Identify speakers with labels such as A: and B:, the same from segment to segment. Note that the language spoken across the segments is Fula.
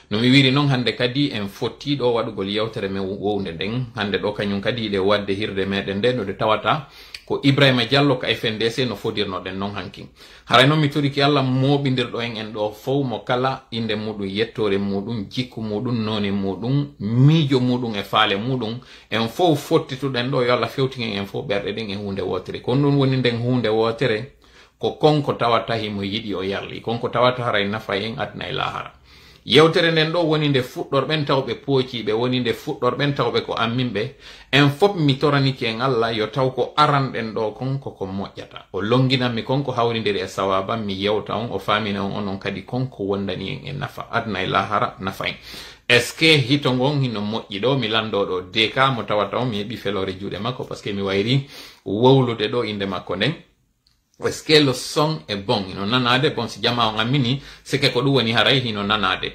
A: no mi wiri non hande kadi en fotti ɗo waɗugol yewtere men wowde nden hande ɗo kañum kadi ɗe wadde hirde meɗen nde no de tawata ko Ibrahima Diallo ka FNDC no fodirnoɗen non hanki haray noon mi toriki Allah moɓidirɗo en ɗo fof mo kala inde muɗum yettore muɗum jikku muɗum none muɗum miijo muɗum e faale muɗum en fof fottituɗen ɗo yo Allah fewtingen en fof ɓerɗe ɗen e hunde wotere kono ɗum woni nden hunde wotere ko konko tawata himo yiɗi o yarli konko tawata haray nafa en adna e lahara yewtere nden ɗo woni nde fuɗɗorɓen tawɓe poociɓe woni nde fuɗɗorɓen tawɓe ko amminɓe en fop mi toraniki en Allah yo taw ko aranɗen ɗo kon koko moƴƴata o longinanmi konko hawridiri e sawaba mi yewta on o famina on onon kadi konko wondani en e nafa adna e lahara nafa en est ce que hito ngon hino moƴƴi ɗo mi lando ɗo deka mo tawata on mi heɓi felore juuɗe makko par ce que mi wayri wowlude ɗo inde makko nden est-ce que le son est bon hino nanade bon si jama on ammini sike ko ɗum woni haray hino nanade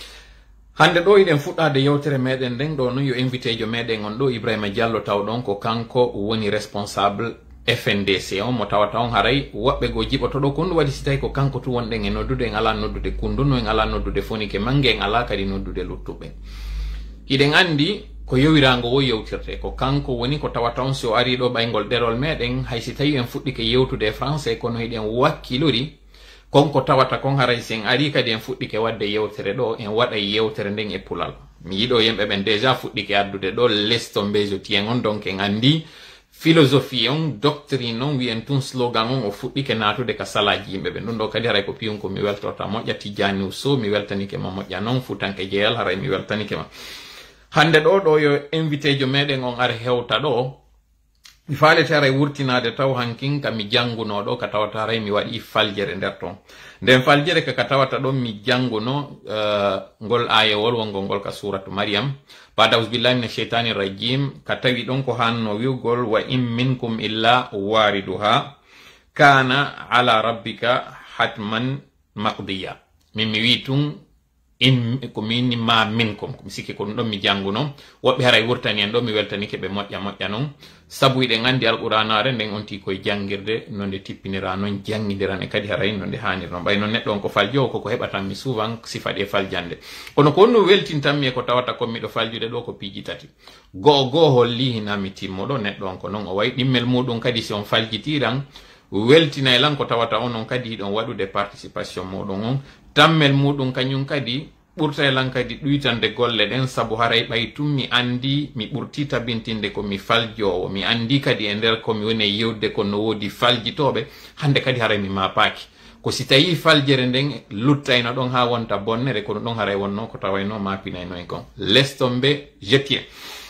A: hande ɗo iɗen fuɗɗade yewtere meɗen nden ɗo non yo invité jo meɗen on ɗo Ibrahima Diallo taw ɗon ko kanko woni responsable FNDC on mo tawata on haray woɓɓe go jiɓoto ɗo ko ɗum waɗi si tawi ko kanko tu wonɗen e noddude en ala noddude kunduno en ala noddude fonike mangue en ala kadi noddude luttuɓe hiɗen andi ko yowirago wo yewtirte ko kanko woni ko tawata on so ari ɗo ɓaygol ɗerol meɗen hay si tawi en fuɗɗike yewtude e français kono hiɗen wakkilori konko tawata kon haray sen ari kadi en fuɗɗike wadde yewtere ɗo en waɗa yewtere nden e pulal mi yiɗo yimɓe ɓen déjà fuɗɗike addude ɗo lesto mbejotien on donc en andi philosophie on doctrine on wiyen tun slogan on o fuɗɗike natude ka salaji yimɓe ɓen ɗum ɗo kadi haray ko piyum ko mi weltorta moƴƴa Tijani Usso mi weltanike ma moƴƴa noon futanke jeyal haray mi weltanike ma hande ɗo yo invité jo meɗen on ar hewta ɗo mi faalete haray wurtinade taw hankin kami janguno ɗo ka tawata haray mi waɗi faljere nder ton nden faljere ka tawata ɗon mi janguno ngol ayewol wongol ngol ka suratu Maryam ba'da auzubillahi minash shaitani rajim ka tawi ɗon ko hanno wiwgol wa in minkum illa wariduha kana ala rabbika hatman maqdiya min mi wi tun in ko minni ma minkum ko mi sikki ko ɗum ɗon mi janguno woɓɓe haray wurtani en ɗo mi weltanike ɓe moƴƴa moƴƴa noon sabu iɗen andi alquranare nden on ti koye jangirde nonde tippinira noon jangidiran e kadi haray nonde hanir noon ɓay noon neɗɗo on ko faljo koko heɓatanmi souvent sifaɗi e faljande kono ko onno weltintanmi e ko tawata kon miɗo faljude ɗo ko piiji tati goho holli hinami timmoɗo neɗɗo on ko noon o wayi ɗimmel muɗum kadi si on faljitiran weltinay lan ko tawata onon kadi hiɗon waɗude participation muɗum on tammel muɗum kañum kadi ɓurta lan kadi ɗuytande golle ɗen sabu haray ɓay tum mi andi mi ɓurti tabintinde ko mi faljowo mi andi kadi e nder komi woni e yewde ko no woodi faljitoɓe hande kadi haray mi mapaki ko si tawi faljere nden luttayno ɗon ha wonta bonnere kono ɗon haray wonno ko tawayno mapinayno en kon lestombe jetien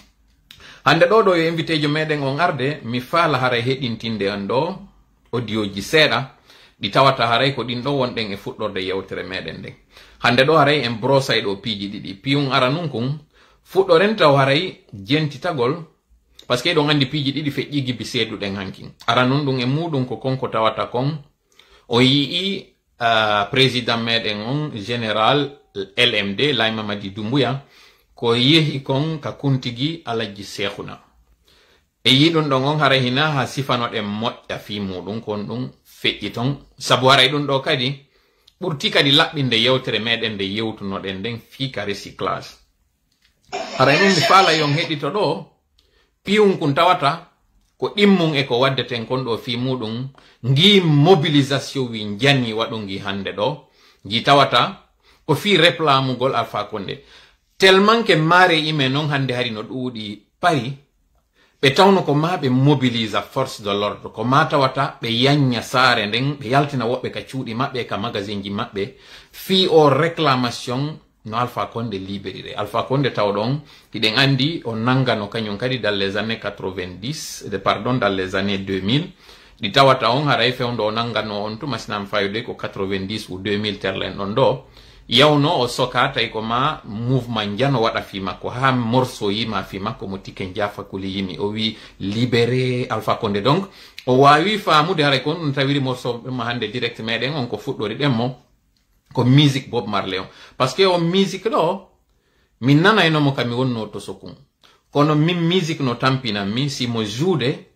A: hande ɗo yo invité jo meɗen on arde mi faala haray heɗintinde en ɗo audio ji seeɗa ɗi tawata haray ko ɗin ɗo wonɗen e fuɗɗorde yewtere meɗen nden hande ɗo haray en brosay ɗo piiji ɗiɗi piyum ara nun kun fuɗɗoren taw haray jentitagol par ce que ɗon andi piiji ɗiɗi feƴƴi gibi seeduɗen hankin ara nun ɗum e muɗum ko konko tawata kon o yii président meɗen on général LMD Laye Mamadi Doumbouya ko yehi kon ka kuntigi Alaji Sekhuna e yiɗum ɗon on haray hina ha sifanoɗen moƴƴa fi muɗum kon ɗum feƴƴi ton sabu haray ɗum ɗo kadi ɓurti kadi laɓɓinde yewtere meɗen nde yewtunoɗen nden fika recyclage haray ɗum mi faala yon heɗito ɗo piyum kun tawata ko ɗimmum e ko waddeten kon ɗo fi muɗum ngi mobilisation wi janni waɗungi hande ɗo ngi tawata ko fi replamugol Alpha Condé tellement que mare ime non hande hari no ɗuuɗi pari ɓe tawno ko ma ɓe mobilisa force de l'ordre ko ma tawata ɓe yanya saare nden ɓe yaltina woɓɓe ka cuuɗi maɓɓe ka magasin ji maɓɓe fi o réclamation no Alpha Condé libéré Alpha Condé taw ɗon hiɗen andi o nangano kañum kadi dans les années 90 pardon dans les années 2000 ɗi tawata on haray fewndo o nangano on tuma sinam fayude ko 90 ou 2000 terlen ɗon ɗo yawno o soka tawi ko ma mouvement jano waɗa fi makko ha morceau yima fi makko mo tiken jafakuli yimi o wi libéré Alpha Condé donc o wawi famude haray kon ɗum tawiri morceau ma hande direct meɗen on ko fuɗɗori ɗen mo ko musique Bob Marley on parce que o musique ɗo min nanaynomo kami wonno to sokun kono min musique no tampinanmi simo juude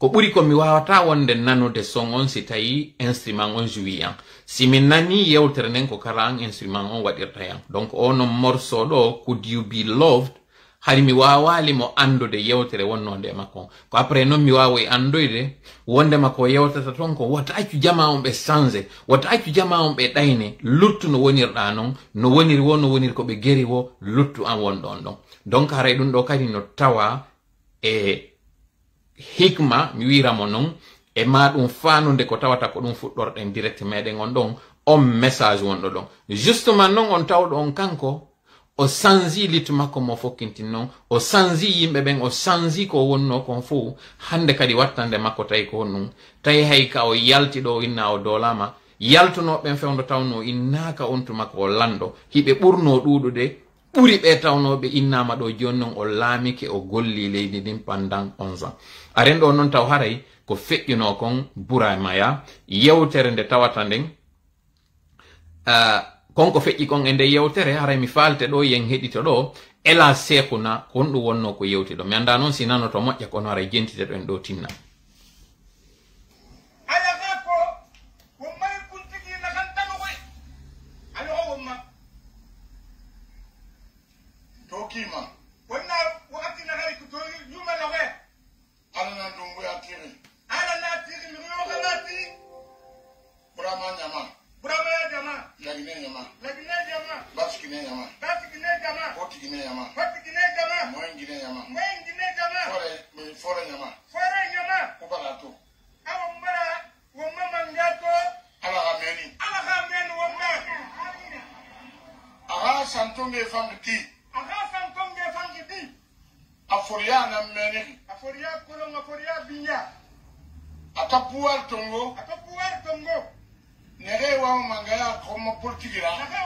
A: ko ɓuri ko mi wawata wonde nanude son on si tawi instrument on jouwi yan si mi nani yewtere nden ko kala an instrument on waɗirta yan donc ono morceau ɗo could you be loved hari mi wawali mo andude yewtere wonnode makko ko après non mi wawoy andoyde wonde makko yewtata ton ko wata accu jama on ɓe changé wata accu jama on ɓe ɗayne luttu no wonirɗa non no woniri wo no woniri ko ɓe geri wo luttu an wonɗon ɗon donc haray ɗum ɗo kadi no tawa e hikma mi wiramo non e ma ɗum fanude ko tawata ko ɗum fuɗɗorɗen direct meɗen on ɗon on message wonɗo ɗon justement non on tawɗo on kanko o sanzi littu makko mo fokkintin non o sanzi yimɓe ɓen o sanzi ko wonno kon fou hande kadi wattande makko tawi ko honɗum tawi hay ka o yalti ɗo inna o dolama yaltunoɓen fewdo tawno innaka on tumakko o lando hiɓe ɓurno ɗuɗude ɓuri ɓe tawnoɓe innama ɗo joni non o laamike o golli leydi ndin pendant 11 ans aren ɗo noon taw haray ko feƴƴino kon Buramaya yewtere nde tawata nden konko feƴƴi kon e nde yewtere haray mi falte ɗo yen heɗito ɗo ela sekuna ko honɗum wonno ko yewti ɗo mi anda noon si nano to moƴƴa kono haray jentite ɗo en ɗo tinna
B: Kima wonna wakati na hari kutori yuma la we ala na ndumbu ya tiri ala na tiri mi yo kana ti Burama nyama lagine nyama baskine nyama hotikine nyama moingine nyama fore nyama kubalato awo mbara wo mama ngato ala hameni wonna aha santonge fangti Aforia na meneki. Aforia kolonga aforia binya. Atapuar tongo. Nere wa mangaya komo portigira.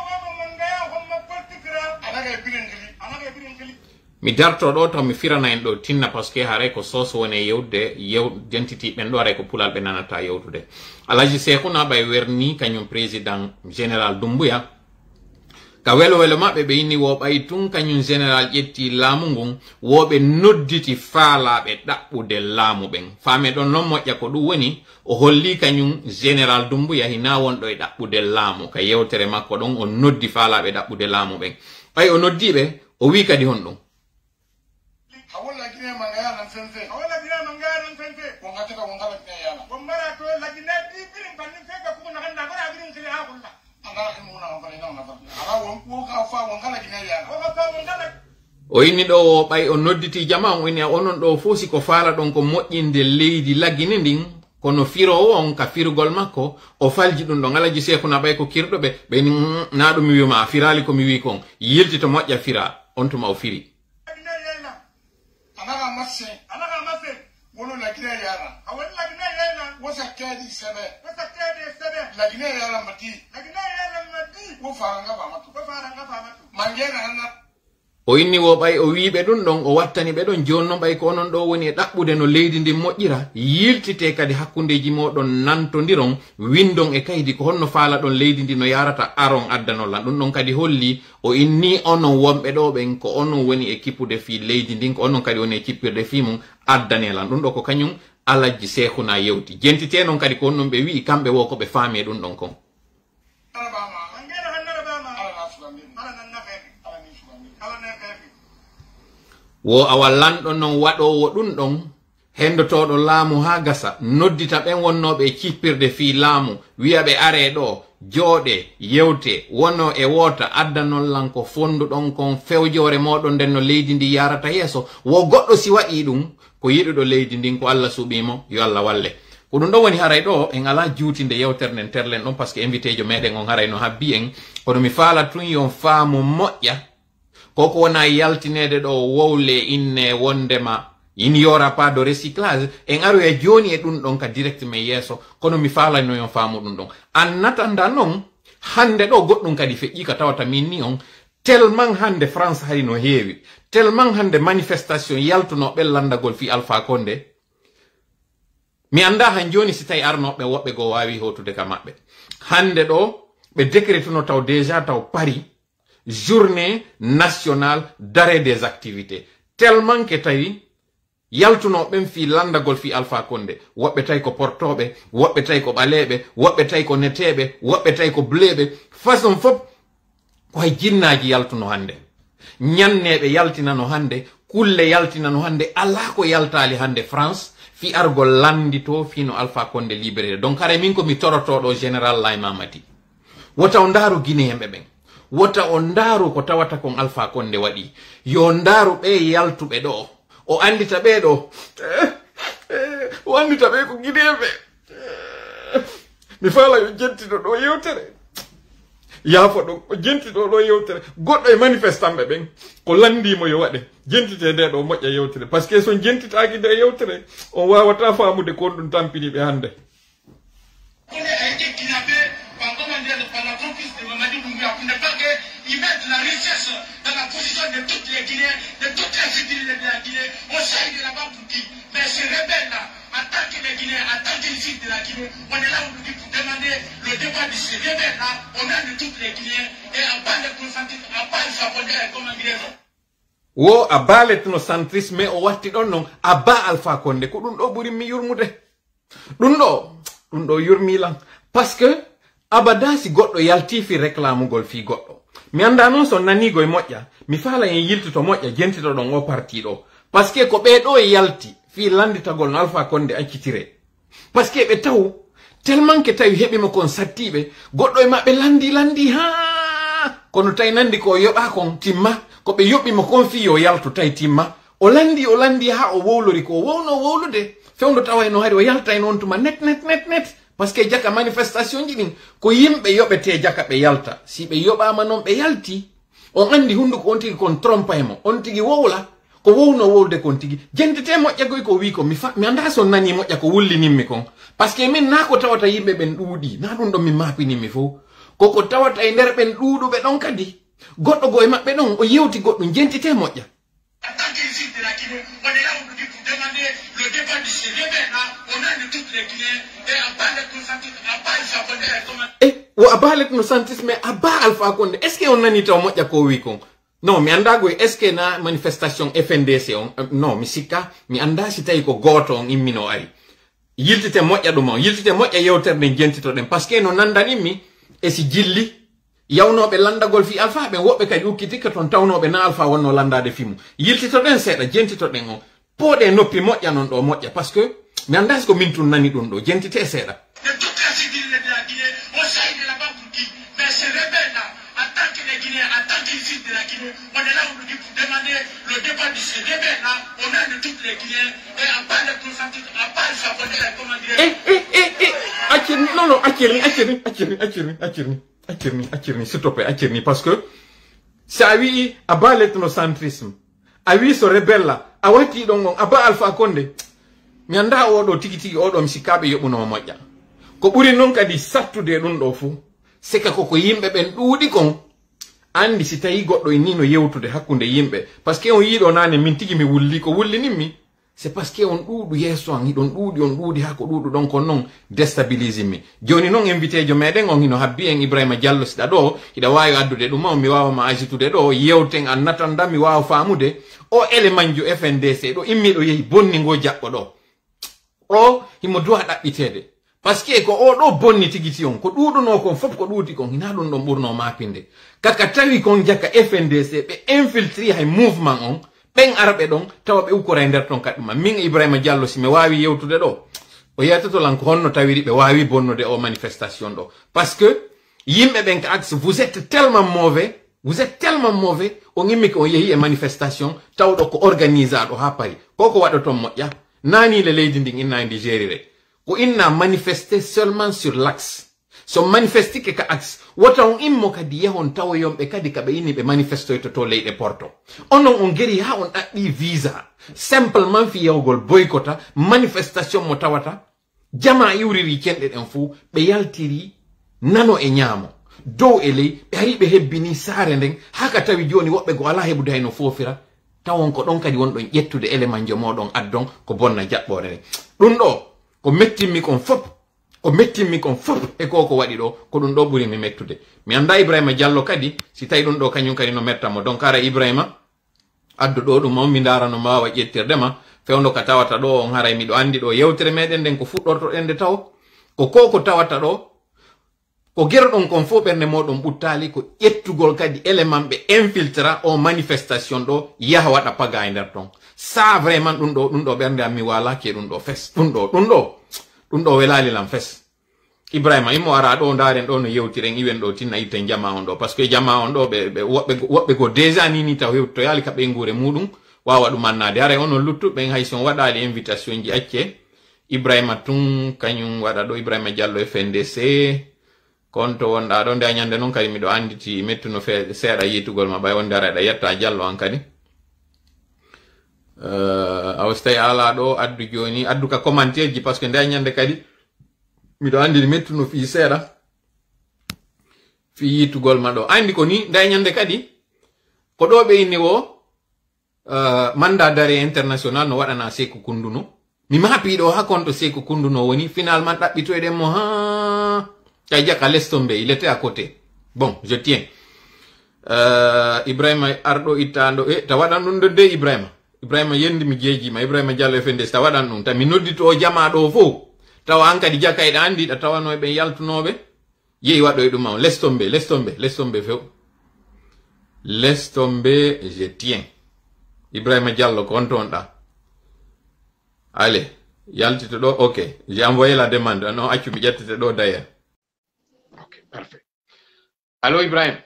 B: Anaga birengili.
A: mi darto ɗo taw mi firana en ɗo tinna par ce que haray ko soso woni yewde jentiti ɓen ɗo haray ko pulal ɓe nanata yewtude Alaji Sekuna ɓay werni kañum président général Doumbouya ka welo maɓɓe ɓe inni woɓay tun kañum général ƴetti laamu ngun woɓe nodditi faalaɓe ɗaɓɓude laamu ɓen faame ɗon non moƴƴa ko ɗum woni o holli kañum général Doumbouya hina wonɗo e ɗaɓɓude laamu ka yewtere makko ɗon o noddi faalaɓe ɗaɓɓude laamu ɓen ɓay o noddiɓe o wi kadi hon ɗum o inni ɗo o ɓay o nodditi jama on woni onon ɗo fo si ko faala ɗon ko moƴƴinde leydi laggine ndin kono firowo on ka firgol makko o falji ɗum ɗon Alaji Sekuna ɓay ko kirɗo ɓe ni na ɗum mi wima a firali komi wi kon yilti to moƴƴa fira on tuma o firi o inni wo ɓay o wiɓe ɗum ɗon o wattani ɓe ɗon joni noon ɓay ko onon ɗo woni e ɗaɓɓude no leydi ndin moƴƴira yiltite kadi hakkundeji moɗon nantodiron windon e kaydi ko honno faala ɗon leydi ndi no yarata aron addanollan ɗum ɗon kadi holli o inni onon wonɓe ɗo ɓen ko onon woni e kippude fi leydi ndin ko onon kadi woni e kippirde fi mum addanelan ɗum ɗo ko kañum Alaji Sekuna yewti jentite noon kadi ko honnon ɓe wi kamɓe wo ko ɓe faami ɗum ɗon kon wo awa lanɗo non waɗowo ɗum ɗon hendotoɗo laamu ha gasa noddita ɓen wonnoɓe e cippirde fi laamu wiya ɓe are ɗo jooɗe yewte wonno e woota addanollan ko fonduɗon kon fewjore moɗon nden no leydi ndi yarata yeeso wo goɗɗo si waɗi ɗum ko yiɗuɗo leydi ndin ko Allah suɓimo yo Allah walle ko ɗum ɗo woni haray ɗo en ala juutinde yewtere nden terlen ɗon par ce que invité jo meɗen on haray no habbi en kono mi faala tun yon faamu moƴƴa koko wona yaltinede ɗo wowle inne wondema il n'y aura pas de recyclage en aru e joni e ɗum ɗon ka direct me yeeso kono mi faalano yon faamu ɗum ɗon annatanda noon hande ɗo goɗɗum kadi feƴƴi ka tawata min ni on tellement hande France hari no heewi tellement hande manifestation yaltunoɓe landagol fi Alpha Condé mi anda han joni si tawi arnoɓe woɓɓe go wawi hotude ka maɓɓe hande ɗo ɓe décrétuno taw déjà taw Paris journée nationale d'arrêt des activités tellement que tawi yaltuno ɓen fi landagol fi Alpha Condé woɓɓe tawi ko portoɓe woɓɓe tawi ko ɓaleɓe woɓɓe tawi ko neteɓe woɓɓe tawi ko bleɓe façon fof ko hay jinnaji yaltuno hande ñanneɓe yaltinano hande kulle yaltinano hande ala ko yaltali hande France fi argol landito fino Alpha Condé libéré donc hare min ko mi torotoɗo général Laye Mamadi wota o ndaaru guinéenɓe ɓen wota o ndaaru ko tawata kon Alpha Condé waɗi yo ndaaru ɓe yaltuɓe ɗo o andita ɓe ɗo o andita ɓe ko guinéenɓe mi faala yo jentito ɗo yewtere yaafo ɗo o jentito ɗo yewtere goɗɗo e manifestanɓe ɓen ko landimo yo waɗe jentite nde ɗo moƴƴa yewtere par ce que son jentitaki nde yewtere on wawata famude kon ɗum tampiniɓe hande
B: Ils mettent la richesse dans la position de toutes les Guinéens, de toutes les civils de la Guinée. On s'aide là-bas pour qui? Mais ces rebelles-là, en tant que les Guinéens, en tant que les fils de la Guinée, on est là aujourd'hui pour demander le départ de ces rebelles-là au nom de toutes les Guinéens et à bas les consentistes, à bas les Japonais comme Anglais.
A: wo a baletno centrisme o watti ɗon noon a ba Alpha Condé ko ɗum ɗo ɓuri mi yurmude ɗum ɗo yurmilan par ce que abada si goɗɗo yaltifi réclamugol fi goɗɗo mi anda noon so nanigo e moƴƴa mi faala en yiltito moƴƴa jentito ɗon o parti ɗo par ce que ko ɓeɗo e yalti fi landitagol no Alpha Condé accitire par ce que ɓe taw tellement que tawi heɓima kon sattiɓe goɗɗo e maɓɓe landi ha kono tawi nandi ko yoɓa kon timma ko ɓe yoɓɓimo kon fi yo yaltu tawi timma o landi ha o wowlori ko wowno wowlude fewndo tawa no hari o yalta on tuma net par ce que jaka manifestation ji ɗin ko yimɓe yoɓete jaka ɓe yalta si ɓe yoɓama noon ɓe yalti on andi hunduko on tigi kon trompa e mo on tigi wowla ko wowno wowlude kon tigi jentite moƴƴa goy ko wi ko mi anda so nani moƴƴa ko wullinimmi kon par ce que min na ko tawata yimɓe ɓen ɗuuɗi na ɗum ɗon min mapinimmi fo koko tawata e nder ɓen ɗuuɗuɓe ɗon kadi goɗɗo go e maɓɓe ɗon o yewti goɗɗum jentite moƴƴa wo a balet no santisme a ba Alpha Condé est ce que on nani taw moƴƴa ko wi kon non mi anda goy est ce que na manifestation FNDC on non mi sikka mi anda si tawi ko goto on immino ari yiltite moƴƴa ɗum on yiltite moƴƴa yewtere nden jentitoɗen par ce que no nandanimmi e si jilli yawnoɓe landagol fi Alpha ɓen woɓɓe kadi ukkitikka toon tawnoɓe na Alpha wonno landade fimu yiltitoɗen seeɗa jentitoɗen on pooɗe noppi moƴƴa non ɗo moƴƴa par ce que mi anda si ko min tun nani ɗum ɗo jentite seeɗa
B: On est là aujourd'hui pour demander le départ de ces rebelles-là au nom de toutes les Guinéens et à part les consentistes, à part les Japonais, comment dire.
A: Accirni, s'il te plaît, accirni, parce que ça oui, à bas l'ethnocentrisme, a oui, ce rebelle-là, a wati donc, à bas Alpha Condé, mi anda oɗo tigi oɗo mi sikaɓe yoɓuno moƴƴa ko ɓuri noon kadi sattude ɗum ɗo fuu sika koko yimɓe ɓen ɗuuɗi kon andi si tawi goɗɗo e ni no yewtude hakkunde yimɓe par ce que on yiiɗo nane min tigi mi wulli ko wullinimmi c'est parce que on ɗuuɗu yeeso an hiɗon ɗuuɗi ha ko ɗuuɗu ɗon kon noon déstabilise mi joni noon invité jo meɗen on hino habbi en Ibrahima Diallo siɗa ɗo hiɗa wawi addude ɗum on mi wawama agitude ɗo yewten an natanda mi wawa famude o élément jo FNDC ɗo immiɗo yeehi bonni ngo jaɓɓo ɗo o himo duwa ɗaɓɓitede par ce que ko o ɗo bonni tigiti on ko ɗuɗuno kon fof ko ɗuuti kon hina ɗum ɗon ɓurno mapinde kaka tawi kon jaka FNDC ɓe infiltri hay mouvement on ɓen arɓe ɗon tawa ɓe ukkora e nder ton kadi ma min Ibrahima Diallo si mi wawi yewtude ɗo o yeytatolan ko honno tawiri ɓe wawi bonnude o manifestation ɗo par ce que yimɓe ɓen ka axe vous êtes tellement mauvais on immi ko on yeehi e manifestation tawɗo ko organisaɗo ha paari koko waɗa ton moƴƴa nani le leydi ndin inna e Nigéri re ko inna manifester seulement sur l'axe so manifestike ka axe wota on immo kadi yahon tawoyomɓe kadi kaɓe inni ɓe manifestoyto to leyɗe porto onon on geri ha on ɗaɓɓi visa simplement fi yahugol boycota manifestation mo tawata jama iwriri cenɗe ɗen fuu ɓe yaltiri nano e ñaamo dow e ley ɓe ari ɓe hebbini saare nden haka tawi joni woɓɓe go ala heɓude hayno foofira tawon ko ɗon kadi wonɗon ƴettude élément jo moɗon addon ko bonna jaɓɓore nden ɗum ɗo ko mettinmi kon fof e ko waɗi ɗo ko ɗum ɗo ɓuri mi mettude mi anda Ibrahima Diallo kadi si tawi ɗum ɗo kañum kadi no mettamo donc ara Ibrahima addu ɗo ɗum on mi darano ma wawa ƴettirdema fewndo ka tawata ɗo on haray miɗo andi ɗo yewtere meɗen nden ko fuɗɗorto ɗen nde taw ko tawata ɗo ko gerɗon kon fof ɓernde moɗon ɓuttali ko ƴettugol kadi élément ɓe infiltra o manifestation ɗo yaha waɗa paga e nder ton sa vraiment ɗum ɗo ɓernde am mi walaki ɗum ɗo fes ɗum ɗo welali lam fes Ibrahima imo ara ɗo ndaren ɗo no yewtiren iwen ɗo tinna itten jama on ɗo par ce que jama on ɗo woɓɓe go déjà nini taw to yali ka ɓengure muɗum wawa ɗum annade haray onon luttuɓe hay son waɗali invitation ji acce Ibrahima tun kañum waɗa ɗo Ibrahima Diallo FNDC konto wonɗa ɗo nde a ñande noon kadi miɗo anditi mettuno seeɗa yitugol ma ɓay wonde aɗa yetta Diallo an kadi awa so tawi ala ɗo addu joni addu ka commentaire ji par ce que nde a ñande kadi miɗo andiri mettuno fi seeɗa fi yitugol ma ɗo andi ko ni nde a ñande kadi ko ɗo ɓe inni wo mandat d'arrêt international no waɗana Sékou Kounduno mi maapi ɗo ha konto Sékou Kounduno woni finalement ɗaɓɓitoyɗen mo ha Kajaka laisse tomber, il était à côté. Bon, je tiens. Ibrahima Ardo Itando, tawadan ɗum ɗo de Ibrahima. Ibrahima yendi mi jeejima, Ibrahima Diallo FNDS tawadan ɗum. Tami noddito o jama ɗo fo. Tawa an kadi jakayɗa andiɗa tawanoɓe yaltunoɓe. Yehi waɗoye ɗum on. Laisse tomber, laisse tomber, laisse tomber few. Laisse tomber, je tiens. Ibrahima Diallo, kontonɗa. Allez, yaltito ɗo, ok. J'ai envoyé la demande. Non, accu mi ƴettete ɗo d'ailleurs. Parfait. Allo Ibrahim.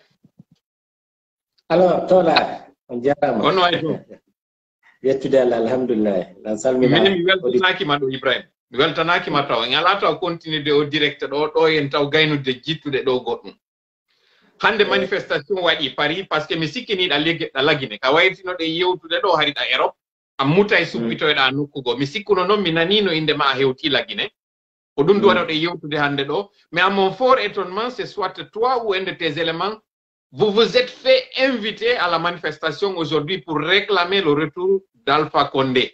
C: Allo Tola, on jarama.
A: Onno ay to.
C: Yettude Allah alhamdulillah. Lan salmina.
A: Mi weltanaki ma ɗo Ibrahim. Mi weltanaki ma taw. En ala taw continuer o direct ɗo en taw gaynude jittude ɗo goɗɗum. Hande manifestation waɗi Paris parce que mi sikkiniɗa leggeɗɗa lagine. Ka waytinoɗe yewtude ɗo hariɗa Europe. A muta e suppitoyɗa nokkugo. Mi sikkuno noon mi nanino inde ma a hewti lagine. Ko ɗum duwaɗoɗe yewtude hande ɗo. Mais à mon fort étonnement, c'est soit toi ou un de tes éléments, vous vous êtes fait inviter à la manifestation aujourd'hui pour réclamer le retour d'Alpha Condé.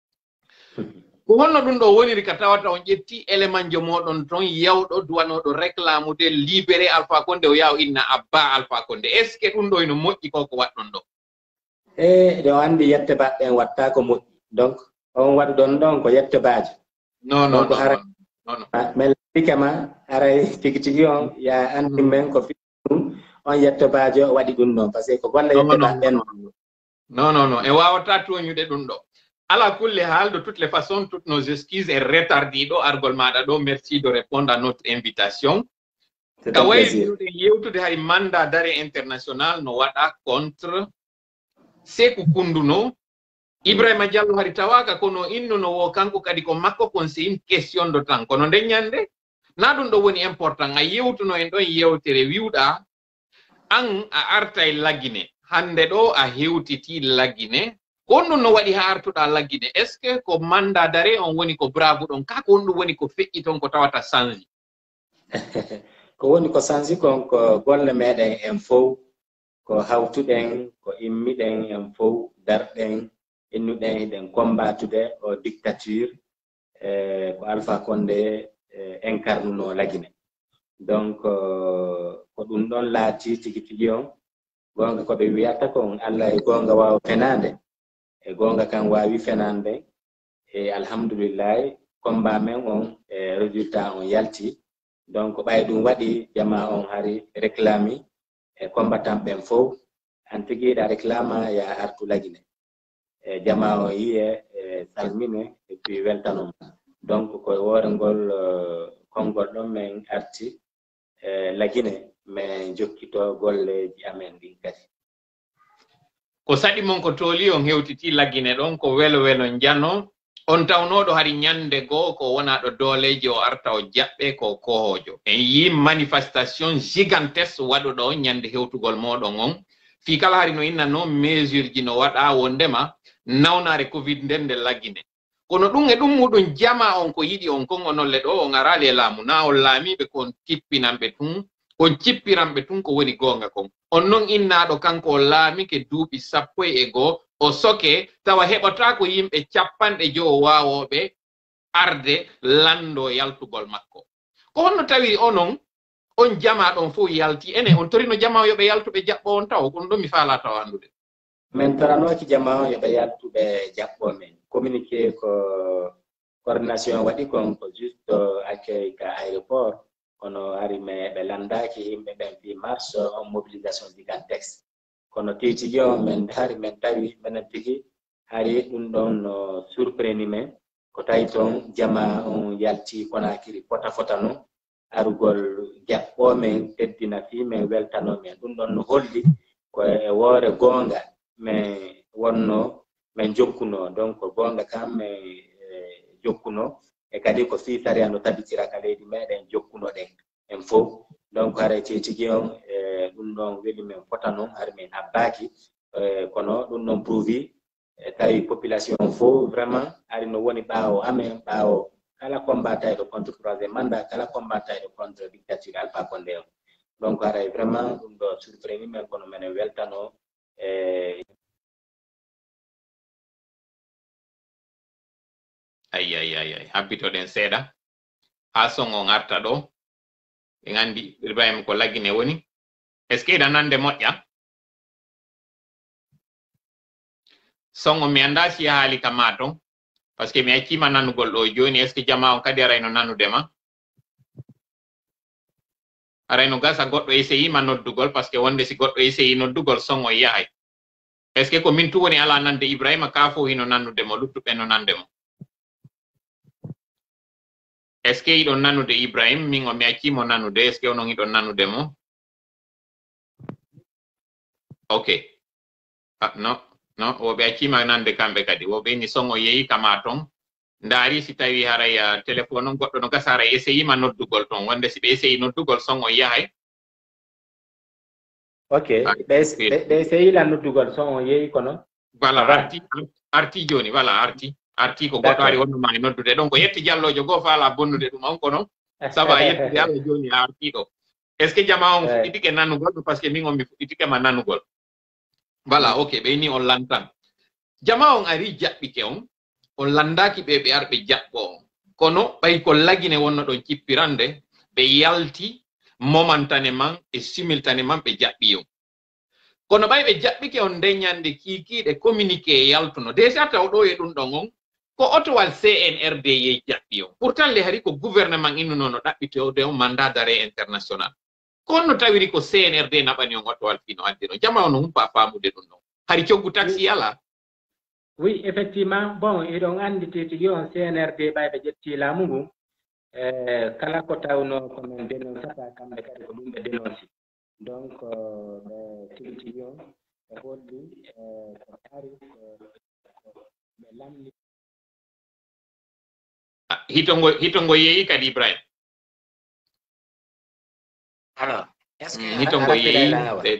A: Ko honno ɗum ɗo woniri ka tawata on ƴetti élément jo moɗon ton yawɗo duwanoɗo réclamude libéré Alpha Condé o yaw inna Abba Alpha Condé. Est ce que ɗum ɗo ino moƴƴi ko waɗɗon ɗo?
C: Ɗo andi yette baɗɗen watta ko moƴƴi. Donc on waɗu ɗon ɗon ko yette baaji.
A: Non.
C: Mais pikama aray tigi on ya andi men ko fiɗum on yette baaji o waɗi ɗum ɗon parce que ko golle yette baɗɗen.
A: Non. E wawata toñude ɗum ɗo. Ala kulli hal, de toutes les façons, toutes nos excuses et retardido argol maɗa ɗo. Merci de répondre à notre invitation. Ka waylude yewtude hay mandat d'arrêt international no waɗa contre Sékou Kounduno. Ibrahima Diallo hari tawaka kono innuno wo kanko kadi ko makko kon c'est une question de temps kono nde ñande na ɗum ɗo woni important a yewtuno en ɗon yewtere wiwɗa an a arta e laggine hande ɗo a hewtiti laggine ko ɗum no waɗi ha artuɗa laggine est ce que ko mandat d'arrêt on woni ko bragu ɗon ka ko ɗum woni ko feƴƴi ton ko tawata sanji
C: ko woni ko sanji kon ko golle meɗen en fof ko hawtuɗen ko immiɗen en fof darɗen innuɗen eɗen combattude o dictature ko Alpha Condé incarnuno lagine. Donc ko ɗum ɗon laati tigi tigi on gonga ko ɓe wiyata kon Allah e gonga wawa fenande e gonga kan wawi fenande e alhamdulillah combat men on e résultat on yalti. Donc ɓay ɗum waɗi jama on hari réclami e combattant ɓen fof an tigiɗa réclama ya artu lagine. Jama o yiye salmine et puis weltanom. Donc ko worengol kongol ɗon men arti lagine mais jokkito golleji amen ɗin kadi
A: ko saɗi mon ko tooli on hewtiti lagine ɗon ko welo jano on tawnoɗo hari ñande goo ko wonaɗo dooleji o arta o jaɓɓe ko kohojo en yi manifestation gigantesque waɗuɗo ñande hewtugol moɗon on fi kala hari no inna noon mesure ji no waɗa wondema nawnare covid nden nde laggine kono ɗum e ɗum muɗum jama on ko yiɗi on kon onolle ɗo on arali e laamu na on laamiɓe kon tippinanɓe tun on cippiranɓe tun ko woni gonga kon on noon innaɗo kanko o laamike duuɓi 11 o soke tawa heɓata ko yimɓe 50 wawoɓe arde lando yaltugol makko ko honno tawi onon on jama ɗon fof yalti ene on torino jama o yoɓe yaltuɓe jaɓɓo on taw kono ɗum mi faala taw andude
C: min toranoki jama o yoɓe yaltuɓe jaɓɓo men communiqué ko coordination waɗi kon ko juste accueil ka aéroport kono ari me ɓe landaki yimɓe ɓen fi mars on mobilisation gigantesque kono tigi on men hari men tawi menen tigi hari ɗum ɗon no surpreni men ko tawi toon jama on yalti Conakry fota no arugol jaɓɓo men teddina fi men weltano men ɗum ɗon no holli ko e woore gonga men wonno men jokkuno donc gonga kam men jokkuno e kadi ko fi sariya no tabitira ka leydi meɗen jokkuno ɗen en fof donc haray tigi on ɗum ɗon weli men fota noon har min habbaki kono ɗum ɗon prouvi tawi population fof vraiment ari no woni ɓaawo amen ɓaawo kala combatayɗo contre troisiéme mandat kala combatayɗo contre dictature Alpha Condé on donc haray vraiment ɗum ɗo surpreni men kono menen weltano
A: ay habbitoɗen seeɗa ha songo arta ɗo en andi Ibrahima ko laggine woni est ce que eɗa nande moƴƴa songo mi anda si haali ka ma ton parce que mi accima nanugol ɗo joni est ce que jama on kadi arayno nanudema arayno gasa goɗɗo essayima noddugol parce que wonde si goɗɗo essayi noddugol songo yahay est ce que ko min tu woni ala nande Ibrahima ka fo hino nanudemo luttuɓe no nandemo est ce que iɗon nanude Ibrahima min o mi accimo nanude est ce que onon iɗon nanudemo ok no woɓe accima nande kamɓe kadi woɓe ni songo yeeyi kama ton ndaari si tawi haray téléphone on goɗɗo no gasa haray essayima noddugol ton wonde si ɓe essayi noddugol songo yahay
C: ok ɓe essayila noddugol songo yeeyi kono
A: voilà arti joni voilà arti ko goɗɗo ari wonnuma e noddude ɗon ko yetti jallojo goo faala bonnude ɗum on kono saba yettide Allah joni a arti ɗo est ce que jama on fuɗɗitike nanugol parce que min on mi fuɗɗitike ma nanugol voilà ok ɓe ni on lantan jama on ari jaɓɓike on landaki ɓe arɓe jaɓɓo on kono ɓay ko lagine wonno ɗon cippirande ɓe yalti momentanément et simultanément ɓe jaɓɓi on kono ɓay ɓe jaɓɓike on nde ñande kiikiiɗe communiqué e yaltuno déjà taw ɗo e ɗum ɗon on ko otowal CNRD ye jaɓɓi on pourtant le hari ko gouvernement innuno no ɗaɓɓitode on mandat d'arrêt international kono tawiri ko CNRD naɓani on otowal fino addi no jama on humpa faamude ɗum ɗon hari coggu taxi ala
C: oui effectivement bon eɗon andi tigi on CNRD ɓayɓe ƴetti laamu ngu kala ko tawno komin dénonsata kamɓe kadi ko ɗum ɓe dénonci donc ɓe tigi on ɓe holli ko ari ɓe lamli
A: hitongo yeeyi kadi Ibrahima
C: alors est ce que
A: hitongo yeeyi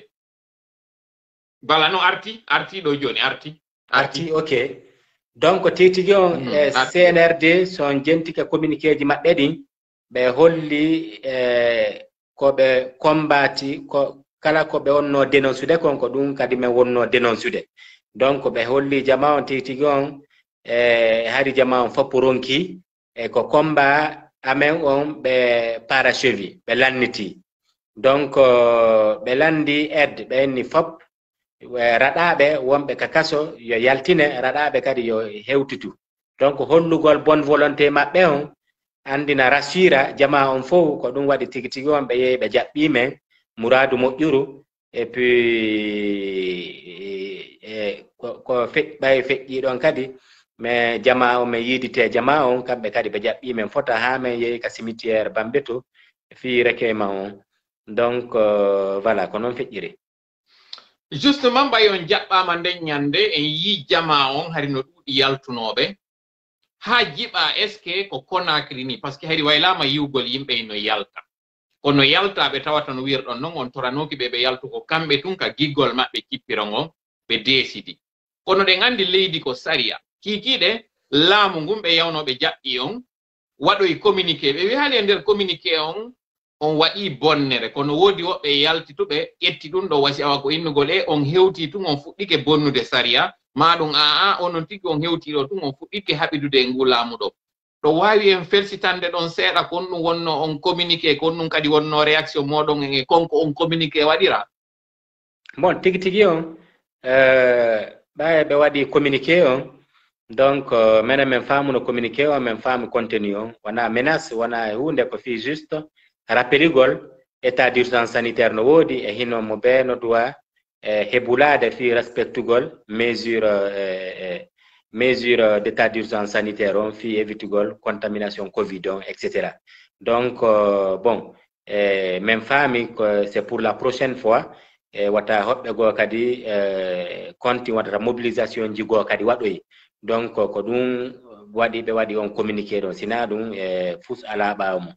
A: bala no arti ɗo joni arti
C: ok donc tigi on CNRD son jentike communiqué ji maɓɓe ɗin ɓe holli koɓe combati ko kala ko ɓe wonno dénoncude kon ko ɗum kadi men wonno dénoncude donc ɓe holli jama on tigi on hari jama on fof ronki e ko combat amen on ɓe parachevi ɓe lanniti donc ɓe landi aide ɓe enni fop raɗaɓe wonɓe ka kaso yo yaltine raɗaɓe kadi yo hewtitu donc hollugol bonne volonté maɓɓe on andina rassura jama on fof ko ɗum waɗi tigi on ɓe yeeyi ɓe jaɓɓimen mouradu moƴƴuru et puis ko ɓay feƴƴi ɗon kadi mais jama on min yidite jama on kamɓe kadi ɓe jaɓɓimen fota ha min yeeyi ka cimitiére Bambeto fi recueillement on donc voilà ko noon feƴƴiri
A: justement ɓay on jaɓɓama nden ñande en yi jama on hari no ɗuuɗi yaltunoɓe ha jiɓa est ce que ko Conakry ni par ce que hari waylama yiwgol yimɓe no yalta kono yaltaɓe tawata no wirɗon noon on toranoki ɓe yaltu ko kamɓe tun ka giggol maɓɓe kippiron on ɓe décidi kono ɗen andi leydi ko saria kiikiiɗe laamu ngun ɓe yawnoɓe jaɓɓi on waɗoy communiqué ɓe wi haali e nder communiqué on waɗi bonnere kono woodi woɓɓe yaltituɓe ƴetti ɗum ɗo wasi awa ko innugol on hewti tun on fuɗɗike bonnude saria ma ɗum onon tigi on hewti ɗo tun on fuɗɗike haɓidude e ngu laamu ɗo ɗo wawi en felsitande ɗon seeɗa kon ɗum wonno on communiqué kon ɗum kadi wonno réaction moɗon e konko on communiqué waɗira
C: bon tigi on ɓaye ɓe waɗi communiqué on donc mena men famu no communiqué o men famu contenu on wana menace wana hunde ko fi juste rappeligol état d'urgence sanitaire no wodi e hino mo be no doit hebulade fi respectugol mesure d'état d'urgence sanitaire on fi évitugol contamination covid on etc. Donc bon même famille c'est pour la prochaine fois wata hobbe go kadi konti wata mobilisation jigo kadi wadoyi donc ko dum wadi be wadi on communiqué don sina dum fus ala baawmo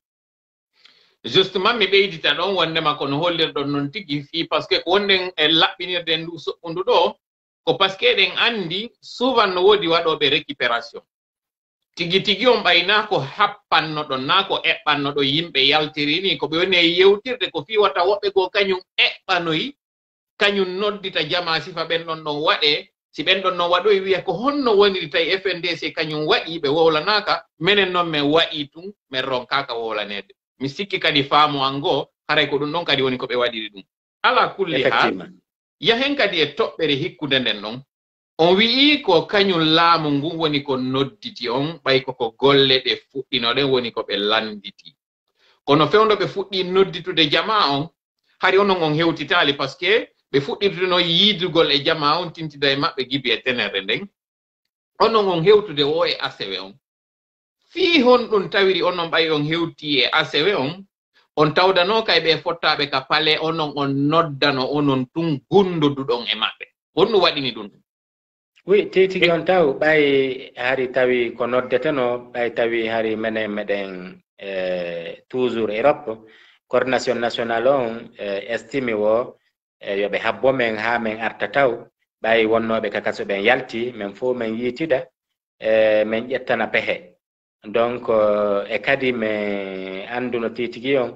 A: justement mi ɓeydita ɗon wondema kono hollirɗon noon tigi fi par ce que wonden e laɓɓinirden ndu soɓɓundu ɗo ko par ce que eɗen andi souvent no woodi waɗoɓe récupération tigi tigi on ɓayna ko happanno ɗon na ko eɓɓanno ɗo yimɓe yaltiri ni ko ɓe woni e yewtirde ko fi wata woɓɓe goo kañum eɓɓanoyi kañum noddita jama sifa ɓen ɗon ɗon waɗe si ɓen ɗon non waɗoy wiya ko honno woniri tawi FNDC kañum waɗi ɓe wowlanaka minen noon min waɗi tun min ronkaka wowlanede mi sikki kadi faamu an goo haray ko ɗum ɗon kadi woni ko ɓe waɗiri ɗum ala kulli hal yahen kadi e toɓɓere hikkude nden ɗon on wi'i ko kañum laamu ngun woni ko nodditi on ɓay koko golle ɗe fuɗɗinoɗen woni ko ɓe landiti kono fewndo ɓe fuɗɗi nodditude jama on hari onon on hewtitali par ce que ɓe fuɗɗirtuno yiidugol e jama on tintida e maɓɓe gibi e tenere nden onon on hewtude o e asewe on fii hon ɗum tawiri onon ɓayi on hewti e asewe on tawdano kay ɓe fottaɓe ka pale onon on noddano onon tun gundoduɗon e maɓɓe honɗum waɗini ɗum
C: oui titigi on taw ɓay hari tawi ko noddeteno ɓay tawi hari menen meɗen toujours Europe coordination national on estimi wo yoɓe habbo men ha men arta taw ɓay wonnoɓe kakaso ɓen yalti men fo men yiitida men ƴettana pehe donc e kadi me anduno titigi on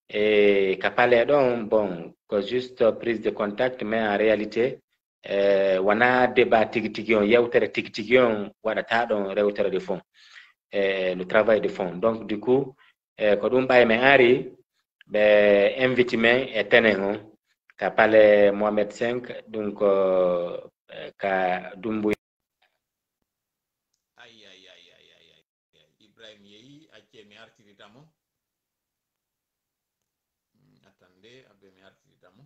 C: ka pale ɗon bon ko juste prise de contact mais en réalité wana débat tigi tigi on yewtere tigi tigi on waɗata ɗon rewtere de fond le travail de fond donc du coup ko ɗum ɓay men ari ɓe invite men e tenen on ka pale Mohamed 5 ɗum ko ka dumbu
A: Ibrahim yeyi acce mi artiritamo attende abbe mi artiritamo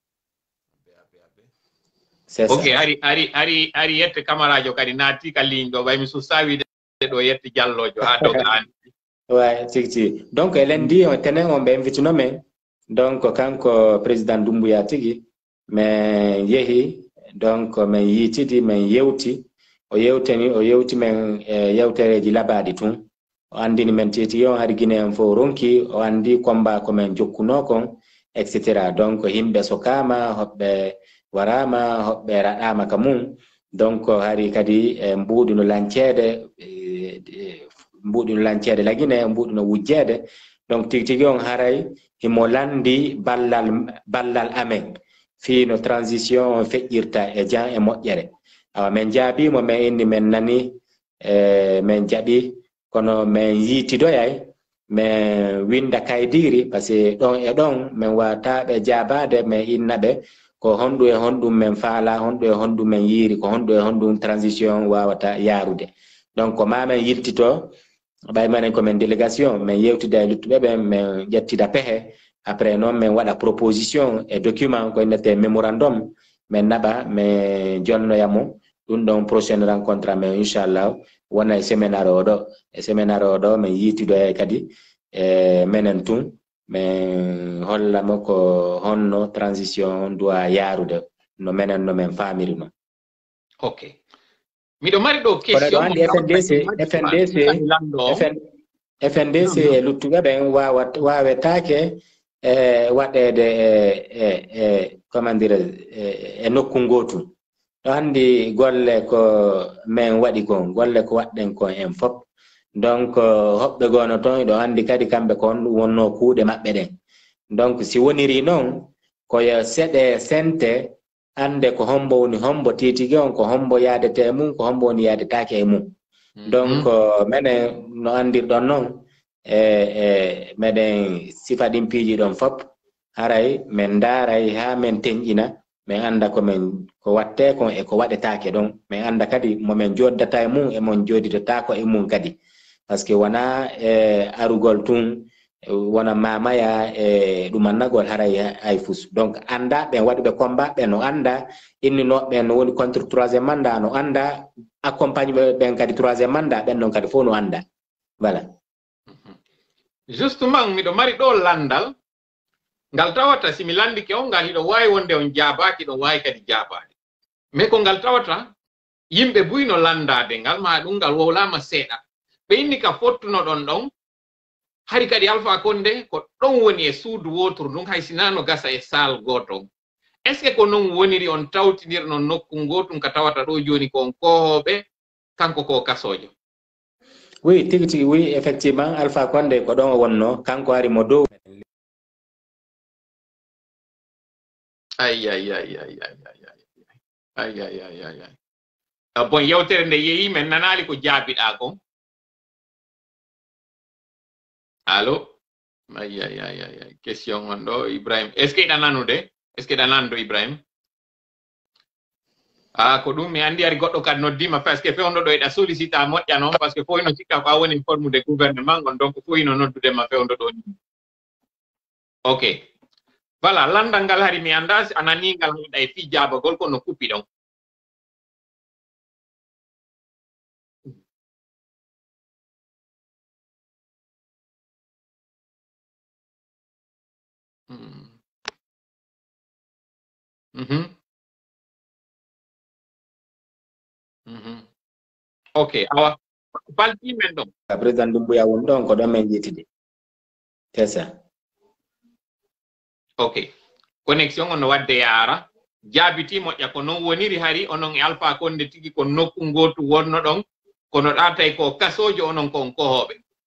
A: abbe ok ari yette camarajo kadi naati ka ligne ɗo ɓaymi so sawide ɗo yette jallojo ha dogani
C: ouais tigi donc elen ndi on tenen on ɓe invite no men donc kanko président Doumbouya tigi men yehi donc men yiitidi men yewti o yewti men yewtereji labaɗi tun o andini men titi on hari guine en fo ronki o andi combat ko men jokkuno kon etc. donc himɓe sokama hoɓɓe warama hoɓɓe raɗama ka mum donc hari kadi mbuɗuno lancede lagine mbuɗuno wujjede donc tigi tigi on haray himo landi ballal amen fi no transition feƴƴirta e jan e moƴƴere awa men jaabimo men inni men nani men jaɓi kono men yiitidoyay men winda kaydiri par ce que ɗon e ɗon men wataɓe jaabade men innaɓe ko honɗum e honɗum men faala honɗum e honɗum men yiiri ko honɗum e honɗum transition wawata yaarude donc ko ma men yiltito ɓay manen komin délégation min yewtida e luttuɓe ɓen min ƴettida pehe après noon min waɗa proposition e document ko innete mémorandum min naɓa min jonnoyamo ɗum ɗon prochaine rencontre amen inchallah wona e séminaire oɗo min yiitidoye kadi menen tun min hollamo ko honno transition doit yaarude no menen no min famiri no
A: ok miɗo mari ɗo question
C: andi FNDC e luttuɓe ɓen wawetake waɗede comment dire e nokku gotum ɗo andi golle ko min waɗi kon golle ko waɗɗen kon en fop donc hoɓɓe gono toon ɗo andi kadi kamɓe kon wonno kuuɗe maɓɓe ɗen donc si woniri noon koyo seɗe sente ande ko hombo woni hombo titigi on ko hombo yaadete mum ko hombo woni yaadetake e mum donc menen no andirɗon noon meɗen sifa ɗin piiji ɗon fop haray min daaray ha min teñƴina min anda ko men ko watte ko e ko wadetake don min anda kadi mo men joddata e mum e mon jodidata ko e mum kadi parce que wana arugol tun wana mamaya ɗum annagol haray ay fus donc anda ɓen waɗuɓe combat ɓe no anda inni no ɓen no woni contre troisiéme mandat no anda accompagne ɓen kadi troisiéme mandat ɓen noon kadi fof no anda voilà
A: justement miɗo mari ɗo landal ngal tawata simi landike on ngal hiɗo wawi wonde on jaabaki ɗo wawi kadi jaabade mais ko ngal tawata yimɓe buyno landade ngal ma ɗum ngal wowlama seeɗa ɓe inni ka fottuno ɗon ɗon hari kadi Alpha Condé ko ɗon woni e suudu woturu ɗum hay sinano gasa e sal goto est ce que ko non woniri on tawtidirno nokku gotum ka tawata ɗo joni ko on kohoɓe kanko ko kasojo
C: oui tigi tigi oui effectivement Alpha Condé ko ɗon o wonno kanko ari mo dow
A: bon yewtere nde yeeyi men nanali ko jaabiɗa ko allo question on ɗo Ibrahim est ce que ɗa nanude est ce que ɗa nanndo Ibrahim ko ɗum mi andi ari goɗɗo kadi noddima par ce que fewndo ɗo eɗa sollicita moƴƴa noon par ce que foyno cikka ko a woni forme de gouvernement gon donc foyno noddudema fewndo ɗo ni ok voilà landal ngal hari mi anda a nani ngal hiɗa e fi jaabagol kono kuppi ɗon ok awa balti men ɗon
C: président Doumbouya won ɗon ko ɗon men ƴettide c'est ça
A: ok connexion on no wadde yaara jaabiti moƴƴa ko non woniri hari onon e Alpha Condé tigi ko nokku gotu wonno ɗon kono ɗatay ko kasojo onon kon kohoɓe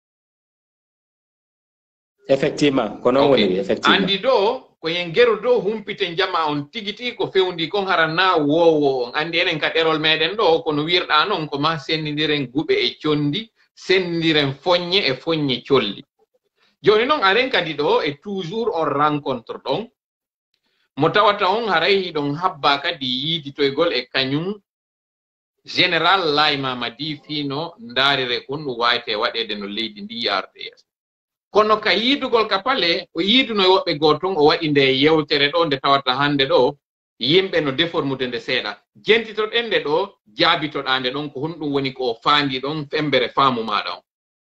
C: effectivement ko non woniri effectivement
A: andi ɗo ko yen geru ɗo humpite jama on tigi tigi ko fewndi kon harana wowo on andi enen ka ɗerol meɗen ɗo kono wirɗa noon ko ma sendidiren guɓe e condi sendidiren foññe e foññe colli joni noon aren kadi ɗo e toujours on rencontre ɗon mo tawata on haray hiɗon habba kadi yiiditoygol e kañum général Laye Mamadi fino ndaarire kon ɗum wawite waɗede no leydi ndi yarde yeeso kono ka yiidugol ka pale o yiiduno e woɓɓe goton o waɗi nde yewtere ɗo nde tawata hande ɗo yimɓe no déformude nde seeɗa jentitoɗen nde ɗo jaabitoɗa nde ɗon ko honɗum woni ko faandi ɗon fembere faamu maɗa on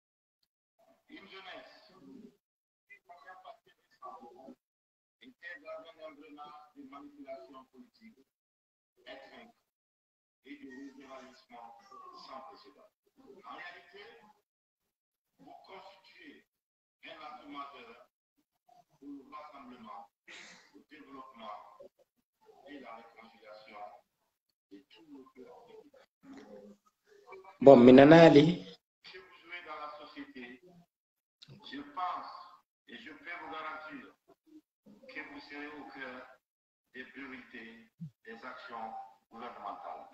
C: bon mi nanali
B: je pense et je peux vous garantir que vous serez au cœur des priorités des actions gouvernementales.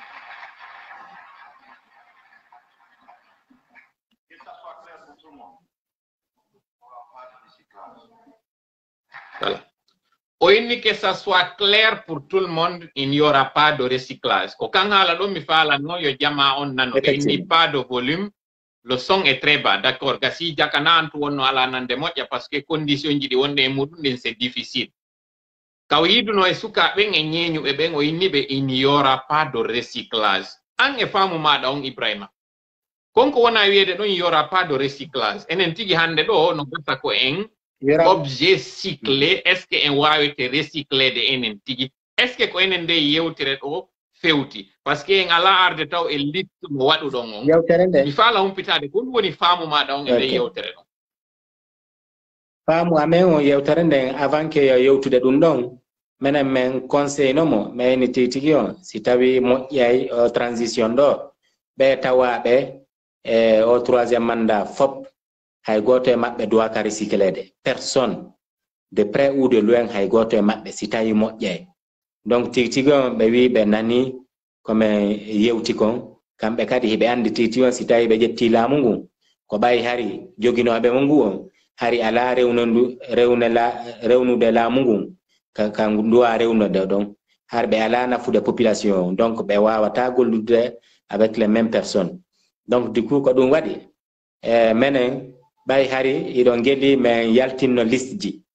B: Que ça soit clair pour tout le monde. On va pas de recyclage.
A: Voilà. Oini que ça soit clair pour tout le monde, il n'y aura pas de recyclage. Quand on a la mi fa la no yo jama on nano, il n'y a pas de volume. Le son est très bas, d'accord. Si jakana antu wono ala nande moja parce que condition jidi wonde mudun c'est difficile. Kawidu no esuka ben enyenyu e ben o inibe il n'y aura pas de recyclage. An e famu mada on Ibrahima. Konko wana wiede non il n'y aura pas de recyclage. Enen tigi hande do no gata ko en objet cyclé, est-ce que en wawete recyclé de enen tigi? Est-ce que ko enen de yewtere do fewti? Parce que en ala arde taw e littu mo wadu don on.
C: Yewtere nde
A: Mi fala humpitade ko woni faamu mada on e de yewtere don.
C: Faamu amen on yewtere nde avant que yewtude ɗum ɗon menen men conseil nomo mayni tigi on si tawi moƴƴay transition ɗo ɓe tawaɓe e o troisiéme mandat fop hay goto e maɓɓe doit ka recyclede personne de près ou de loin hay goto e maɓɓe si tawi moƴƴay donc tigi on ɓe wi ɓe nani comme yewti kon kamɓe kadi hiɓe andi tigi on si tawi ɓe ƴetti laamu ngu ko ɓayi hari joginoɓe mo ngu on hari ala rewnude laamu ngun ka nduwa rewno de don har be ala nafude population donc be wawata gollude avec les mêmes personnes donc du coup ko dum wadi menen bay hari idon geli men yaltinno liste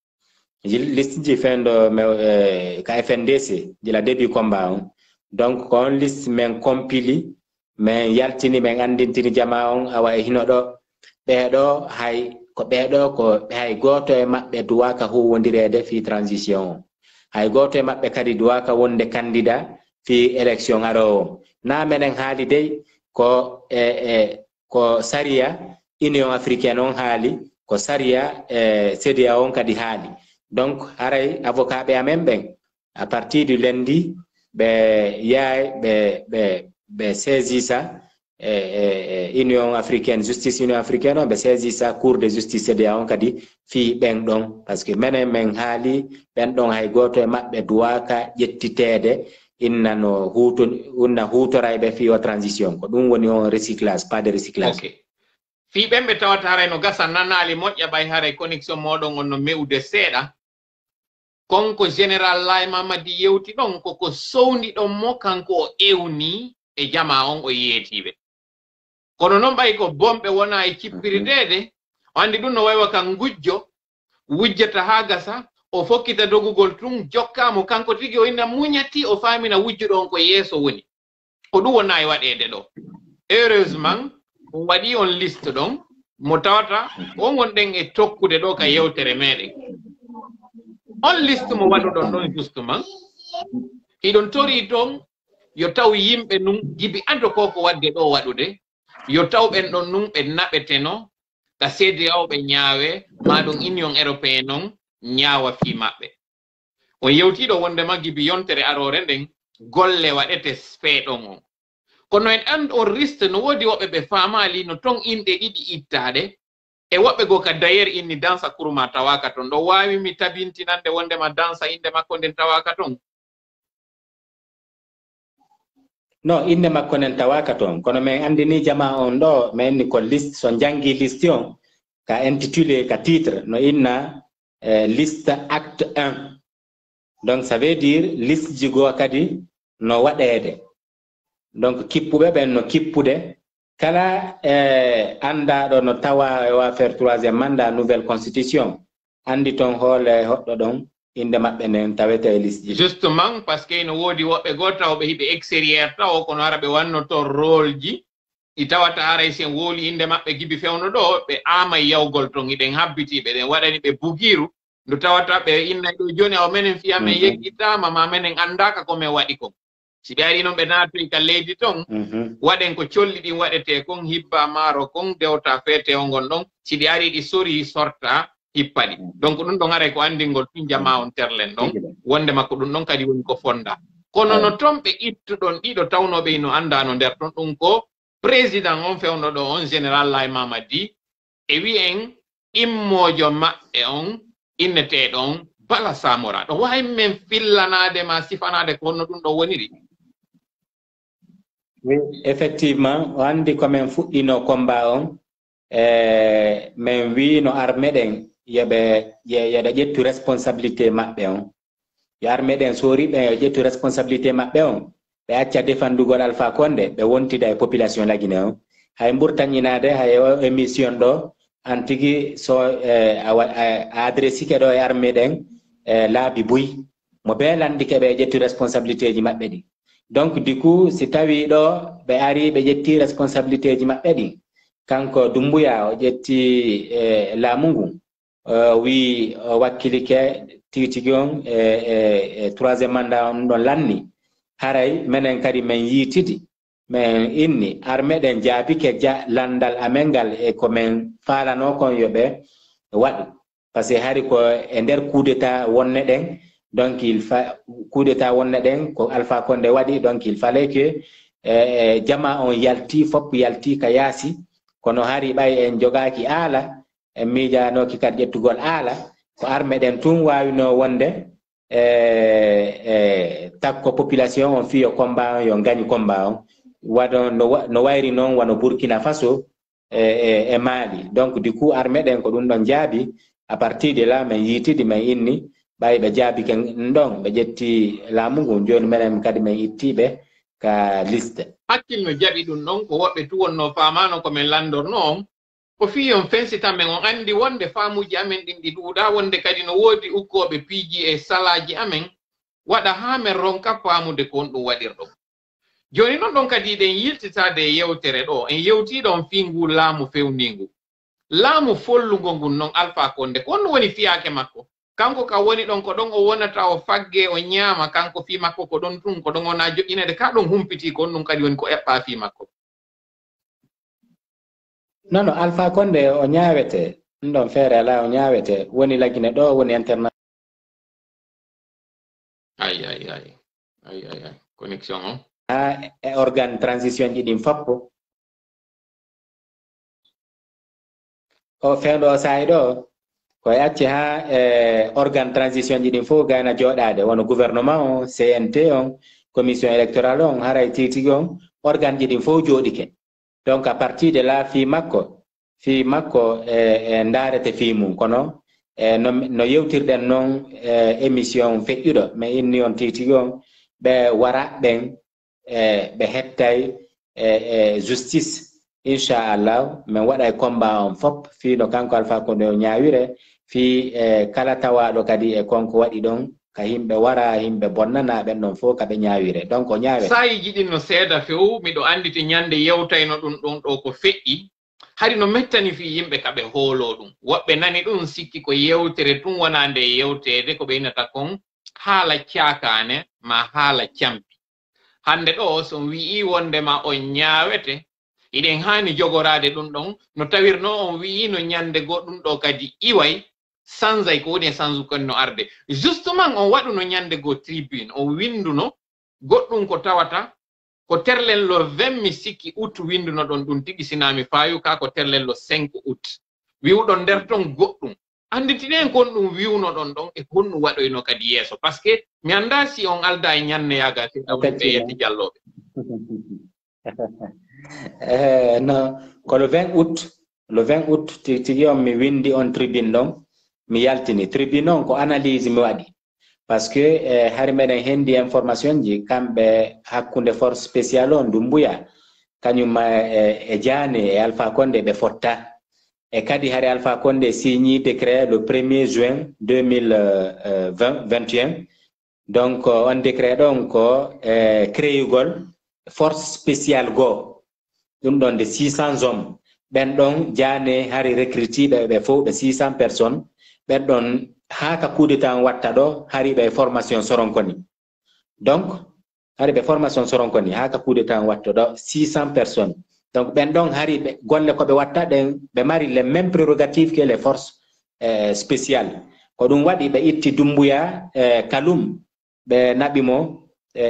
C: ji fendo ka FNDC de la début combat on donc ko on liste men compili men yaltini men andintini jama on awa hino do be do hay ko be do ko hay goto e mabbe duwaka huwondirede fi transition hay goto e mabbe kadi duwaka wonde candidat fi élection aro na menen haali dey ko ko saria union africaine on haali ko saria CEDEAO on kadi haali donc haray avocat be amen ben à partir du lundi be yaay be saisi ça union africaine justice union africaine be saisi ça cour de justice CEDEAO on kadi fi ben don parce que menen men haali ben don hay goto e mabbe duwaka jettitede inna no hutorayɓe fi o transition ko ɗum woni on recyclage pas de recyclage.
A: Okay. Fi ɓemɓe tawata haray no gasa nanali moƴƴa ɓay haray connexion moɗon on no mewde seeɗa konko général Laye Mamadi yewti ɗon koko sowndi ɗon mo kanko o ewni e jama on o yeetiɓe kono noon ɓay ko bomɓe wona e cippiridede o andi ɗum no waywa kan gujjo wujjata ha gasa o fokkita dogugol tun jokkamo kanko tigi o inna muñati o famina wujjuɗo on ko yeeso woni ko ɗum wona e waɗede ɗo heureusement on waɗi on liste ɗon mo tawata on wonɗen e tokkude ɗo ka yewtere meɗen on liste mo waɗuɗon ɗon justement hiɗon tori toon yo taw yimɓe nun jibi ando ko wadde ɗo waɗude yo taw ɓen ɗon nun ɓe naɓeteno ka CEDEAO ɓe ñaawe ma ɗum union européenne on ñaawa fi maɓɓe on yewtiɗo wonde maggibi yontere arore nden golle waɗete feeɗon on kono en and on riste no woodi woɓɓe ɓe faamali no ton inɗe ɗiɗi ittaade e woɓɓe go ka d'ailleurs inni dansa kurma tawaka ton ɗo wawi mi tabintinande wondema dansa inde makko nden tawaka ton
C: non inde makko nen tawaka ton kono men andini jama on ɗo men ko liste so jangi liste on ka intitulé ka titre no inna liste acte 1 donc ça veut dire liste jigo kadi no waɗede donc kippuɓe ɓen no kippude kala andaɗo no tawa wa faire troisième mandat nouvelle constitution andi ton hoole hoɗɗo ɗon inde maɓɓe nden tawete e liste
A: justement parce que no woodi woɓɓe goo taw ɓe hiɓe extérieur taw kono ara ɓe wannoto rôle ji ɗi tawata aray sen wooli inde maɓɓe gibi fewno ɗo ɓe ama yawgol ton iɗen habbitiɓe ɗen waɗani ɓe bugiru nde tawata ɓe inna ɗo joni aw menen fiya men yeggittama ma menen andaka komin waɗi kon si ɓe ari noon ɓe naatoy ka leydi ton waɗen ko colli ɗin waɗete kon hibba maaro kon dewta feete o ngon ɗon si ɗi ari ɗi sori sorta hippaɗi donc ɗum ɗon aray ko andingol tun jama on terlen ɗon wonde makko ɗum ɗon kadi woni ko fonda kono no ton ɓe ittuɗon ɗiɗo tawnoɓe no andano nder ton ɗum ko président on fewno ɗo on général Laye Mamadi e wi'en immojo maɓɓe on inneteɗon Bala Samora ɗo wawi men fillanade ma sifanade ko honno ɗum ɗo woniri.
C: Oui, effectivement o andi komin fuɗɗino combat on min wi no armée ɗen yeɗa ƴettu responsabilité maɓɓe on yo armée ɗen sori ɓen yo ƴettu responsabilité maɓɓe on ɓe acca defandugol Alpha Condé ɓe wontida e population lagine on hay ɓurtañinade hay o émission ɗo an tigi so a adressike ɗo e armée ɗen laabi buy mo beelandike ɓe ƴetti responsabilité ji maɓɓe ɗi donc du coup si tawi ɗo ɓe ari ɓe ƴetti responsabilité ji maɓɓe ɗi kanko Doumbouya o ƴetti laamu ngu wi wakkilike tigi tigi on troisième mandat on ɗon lanni haray menen kadi men yiitidi men inni armée ɗen jaabike landal amen ngal e komin faalano kon yoɓe waɗu par ce que hari ko e nder coup d'état wonne ɗen donc coup d'état wonne ɗen ko Alpha Condé waɗi donc il fallait que jama on yalti fop yalti ka yaasi kono hari ɓay en jogaki aala en miijanoki kadi ƴettugol aala ko armée ɗen tun wawino wonde takko population on fiyo combat on yo gañi combat on waɗo no wayri noon wano Burkina Faso e Mali donc du coup armée ɗen ko ɗum ɗon jaabi à partir de là min yiitidi min inni ɓay ɓe jaabi ke ndon ɓe ƴetti laamu ngu joni minen kadi min ittiɓe ka liste
A: hakkilno jaɓi ɗum ɗon ko woɓɓe tu wonno famano komin landorno on ko fi on fensita men on andi wonde faamuji amen ɗin ɗi ɗuuɗa wonde kadi no woodi ukkoɓe piiji e salaji amen waɗa ha men ronka faamude ko on ɗum waɗirɗo joni noon ɗon kadi ɗen yiltitade e yewtere ɗo en yewtiɗon fi ngu laamu fewningu laamu follugo ngun noon Alpha Condé ko on woni fiyake makko kanko ka woni ɗon ko ɗon o wonata o fagge o ñaama kanko fi makko ko ɗon tun ko ɗon wona joƴƴinede ka ɗon humpiti ko on ɗum kadi woni ko eɓɓa fi makko
C: non Alpha Condé o ñaawete ɗum ɗon feere ala o ñaawete woni lagine ɗo woni internet
A: ay connexion o
C: ha e organe transition ji ɗin foppo o fewndo o saayi ɗo ko acci ha organe transition ji ɗin fof gayna jooɗade wono gouvernement o CNT on commission électorale on haray titigi on organe ji ɗin fof jooɗike donc à partir de là fi makko e ndaarete fi mum kono no yewtirɗen noon émission feƴƴuɗo mais inni on titigi on ɓe wara ɓen ɓe hettay justice inchallah min waɗa e combat on fop fiino kanko Alpha Condé o ñaawire fi kala tawaɗo kadi e konko waɗi ɗon ka yimɓe wara yimɓe bonnana ɓen ɗon fof kaɓe ñaawire donc o ñaawe
A: sayiji ɗin no seeda few miɗo anditi ñande yewtayno ɗum ɗon ɗo ko feƴƴi hari no mettani fi yimɓe kaɓe hoolo ɗum woɓɓe nani ɗum sikki ko yewtere tun wona nde yewtede ko ɓe innata kon haala caakane ma haala campi hande ɗo so wi'i wondema on ñaawete iɗen hani jogorade ɗum ɗon no tawirno on wi'i no ñande goɗɗum ɗo kadi iway sansay ko woni e sansu kon no arde justement on waɗu no ñande go tribune on winduno goɗɗum ko tawata ko terlen lo 20 mi sikki août winduno ɗon ɗum tigi sinami fayu ka ko terlen lo 5 août wiwɗon nder ton goɗɗum anditinen kon ɗum wiwno ɗon ɗon e honɗum waɗoyno kadi yeeso par ce que mi anda si on alda e ñanne yaga fi ɗawɗe ɓe yetti jalloɓe
C: non ko le 20 août tigi on mi windi on tribune ɗon mi yaltini tribune on ko analyse mi waɗi par ce que hari meɗen hendi information ji kamɓe hakkunde force spéciale on Doumbouya kañum e Diané e Alpha Condé ɓe fotta e kadi hari Alpha Condé signi décret le 1er juin 2021 donc on décret ɗon ko créugol force spéciale goo ɗum ɗon de 600 hommes ɓen ɗon Diané hari recrutiɓe ɓe fof ɓe 600 personnes ɓen ɗon haka coup d'état watta ɗo hari ɓe formation soronkoni donc hari ɓe formation soronkoni haka coup d'état watta ɗo 600 personnes donc ɓen ɗon hari ɓe golle koɓe watta ɗen ɓe mari les mêmes prérogatives que les forces spéciales ko ɗum waɗi ɓe itti Doumbouya Kaloum ɓe naɓimo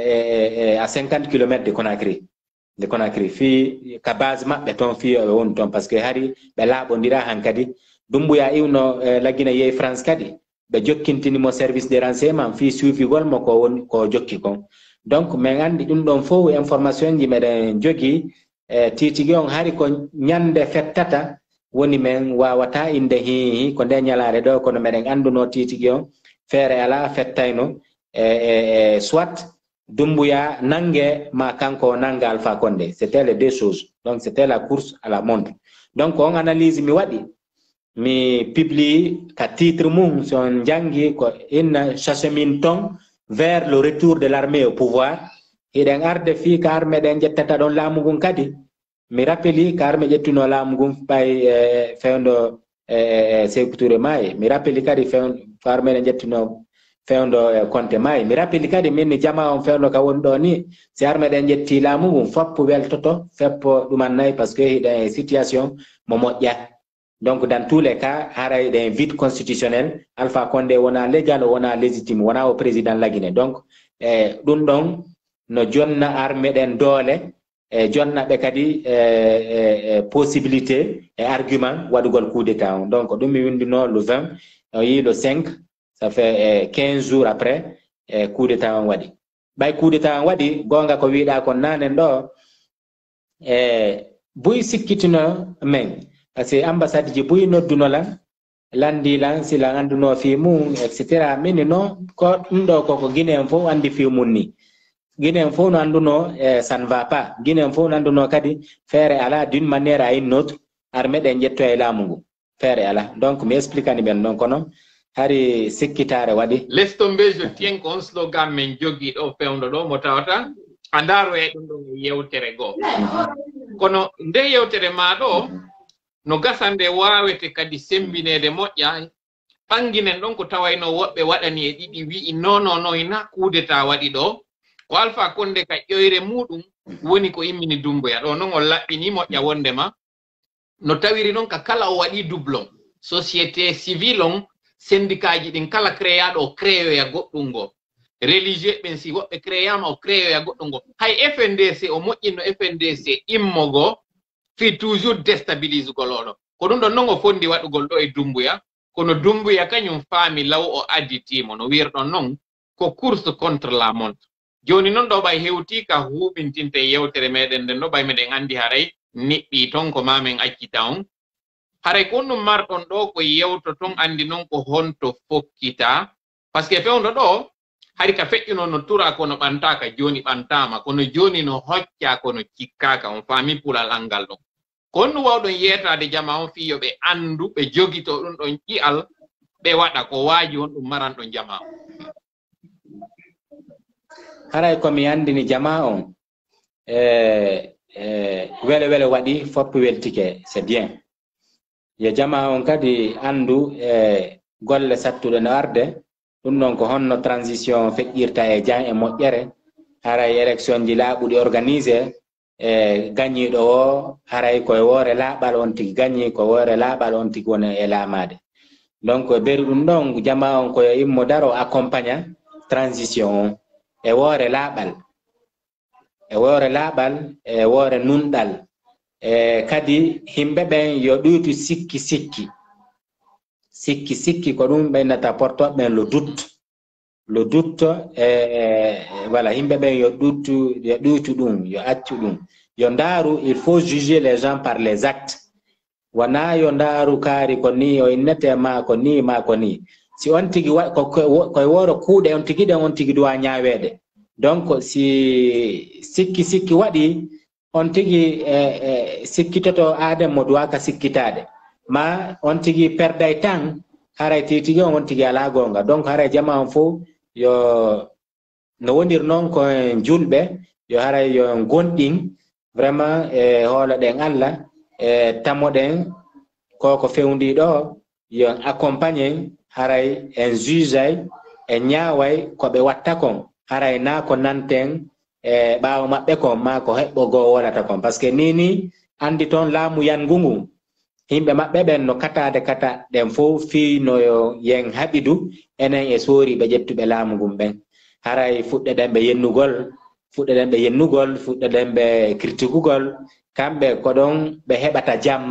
C: à 50 km de Conakry fi ka base maɓɓe toon fi ɓe woni toon par ce que hari ɓe laaɓodira han kadi Doumbouya iwno lagina yeey France kadi ɓe jokkintinimo service de renseignement fi suivigol mo ko woni ko jokki kon donc min andi ɗum ɗon fof information ji meɗen jogii titigi on hari ko ñande fettata woni men wawata inde hi ko nde ñalare ɗo kono meɗen anduno titigi on feere ala fettayno soit Doumbouya nangue ma kanko nanga Alpha Condé c'était les deux choses donc c'était la course à la montre donc on analyse mi waɗi mi publie ka titre mum son jangi ko inna chachemintong vers le retour de l'armée au pouvoir hiɗen arde fi ka armée ɗen jettata ɗon laamu ngun kadi mi rappeli ka armée ƴettuno laamu ngun ɓay fewndo Sékou Touré maayi mi rappeli kadi fa armée ɗen ƴettuno fewndo Conté maayi mi rappeli kadi min jama on fewndo ka woni ɗo ni si armée ɗen ƴetti laamu ngun foppo weltoto feppo ɗumannayi par ce que hiɗen situation mo moƴƴa donc dans tous les cas haray ɗen vide constitutionnel Alpha Condé wona légal wona légitime wona o président lagine donc ɗum ɗon no jonna armée ɗen doole e jonna ɓe kadi possibilité et argument waɗugol coup d'état on donc ɗum mi windino le 20 o yi le 5 ça fait 15 jours après coup d'état on waɗi ɓay coup d'état on waɗi gonga ko wiɗa kon nanen ɗo buy sikkitino men par ce que ambassade ji buy noddunolan landi lan sila anduno fi mum etc min no ko ndo ko Guinée fo andi fi mum ni Guinée fo no anduno ça ne va pas Guinée fo no anduno kadi faire ala d'une manière à une autre armée den jetto e lamungu faire ala donc mi expliquani ben donc kono hari sikkitare wadi
A: laisse tomber je tiens qu'on slogan men jogi do fewndo do mo tawata andaro e dum do yewtere go kono nde yewtere ma do no gasande wawete kadi sembinede moƴƴa panginen ɗon ko tawayno woɓɓe waɗani e ɗiɗi wi'i no ina kudeta waɗi ɗo ko Alpha Condé ka ƴoyre muɗum woni ko immini Dumbuya ɗo noon o laɓɓini moƴƴa wondema no tawiri noon ka kala o waɗi doublon société civile on syndicat ji ɗin kala créaɗo o créoya goɗɗum ngo religieux ɓen si woɓɓe créama o créoya goɗɗum ngo hay FNDC o moƴƴinno FNDC immogo fi toujours déstabilise goloɗo ko ɗum ɗon noon o fondi waɗugol ɗo e Dumbuya kono Dumbuya kañum faami law o additimo no wirɗon noon ko course contre la montre joni noon ɗo ɓay hewti ka huɓintinte yewtere meɗen nden ɗo ɓay meɗen andi haray niɓɓi ton ko mamen accita on haray ko ɗum marɗon ɗo ko yewto ton andi noon ko honto fokkita par ce que fewndo ɗo hari ka feƴƴuno no tura kono ɓantaka joni ɓantama kono joni no hocca kono cikkaka on faami pulal angal ɗon ko honɗum wawɗon yetade jama on fiyo ɓe andu ɓe jogito ɗum ɗon ƴi'al ɓe waɗa ko waaji on ɗum maranɗon jama on
C: haray komi andini jama on wele wele waɗi foppo weltike c'est bien yo jama on kadi andu golle sattuɗe no arde ɗum ɗon ko honno transition feƴƴirta e jan e moƴƴere haray élection ji laaɓuɗi organisé gañiɗo o haray koye woore laaɓal on tigi gañi ko woore laaɓal on tigi woni e laamade donc ɓeri ɗum ɗon jama on koyo immo daro accompagna transition on e woore laaɓal e woore nunɗal kadi himɓe ɓen yo ɗuytu sikki ko ɗum ɓeynata portoɓe ɓen le doute voilà himɓe ɓen yo ɗuytu ɗum yo accu ɗum yo ndaaru il faut juger les gens par les actes wona yo ndaaru kaari ko ni o innete ma ko ni ma ko ni si on tigi koye wooro kuuɗe on tigi ɗen on tigi duwa ñaweede donc si sikki waɗi on tigi sikkitoto aadem mo duwaka sikkitade ma on tigi perday tan haray titigi on tigi ala gonga donc haray jama on fo yo no wonir noon ko julɓe yo haray yo gonɗin vraiment e hoolo ɗen Allah e tamoɗen koko fewndi ɗo yo accompagné haray en jugeay e ñaaway koɓe watta kon haray na ko nanten e ɓaawo maɓɓe kon ma ko heɓɓo goo wonata kon par ce que ni andi toon laamu yangungu himɓe maɓɓe ɓen no katade kata ɗen fof fi no yen haɓidu enen e sooriɓe ƴettuɓe laamu ngun ɓen haray fuɗɗeɗen ɓe yennugol fuɗɗeɗen ɓe critikugol kamɓe ko ɗon ɓe heɓata jam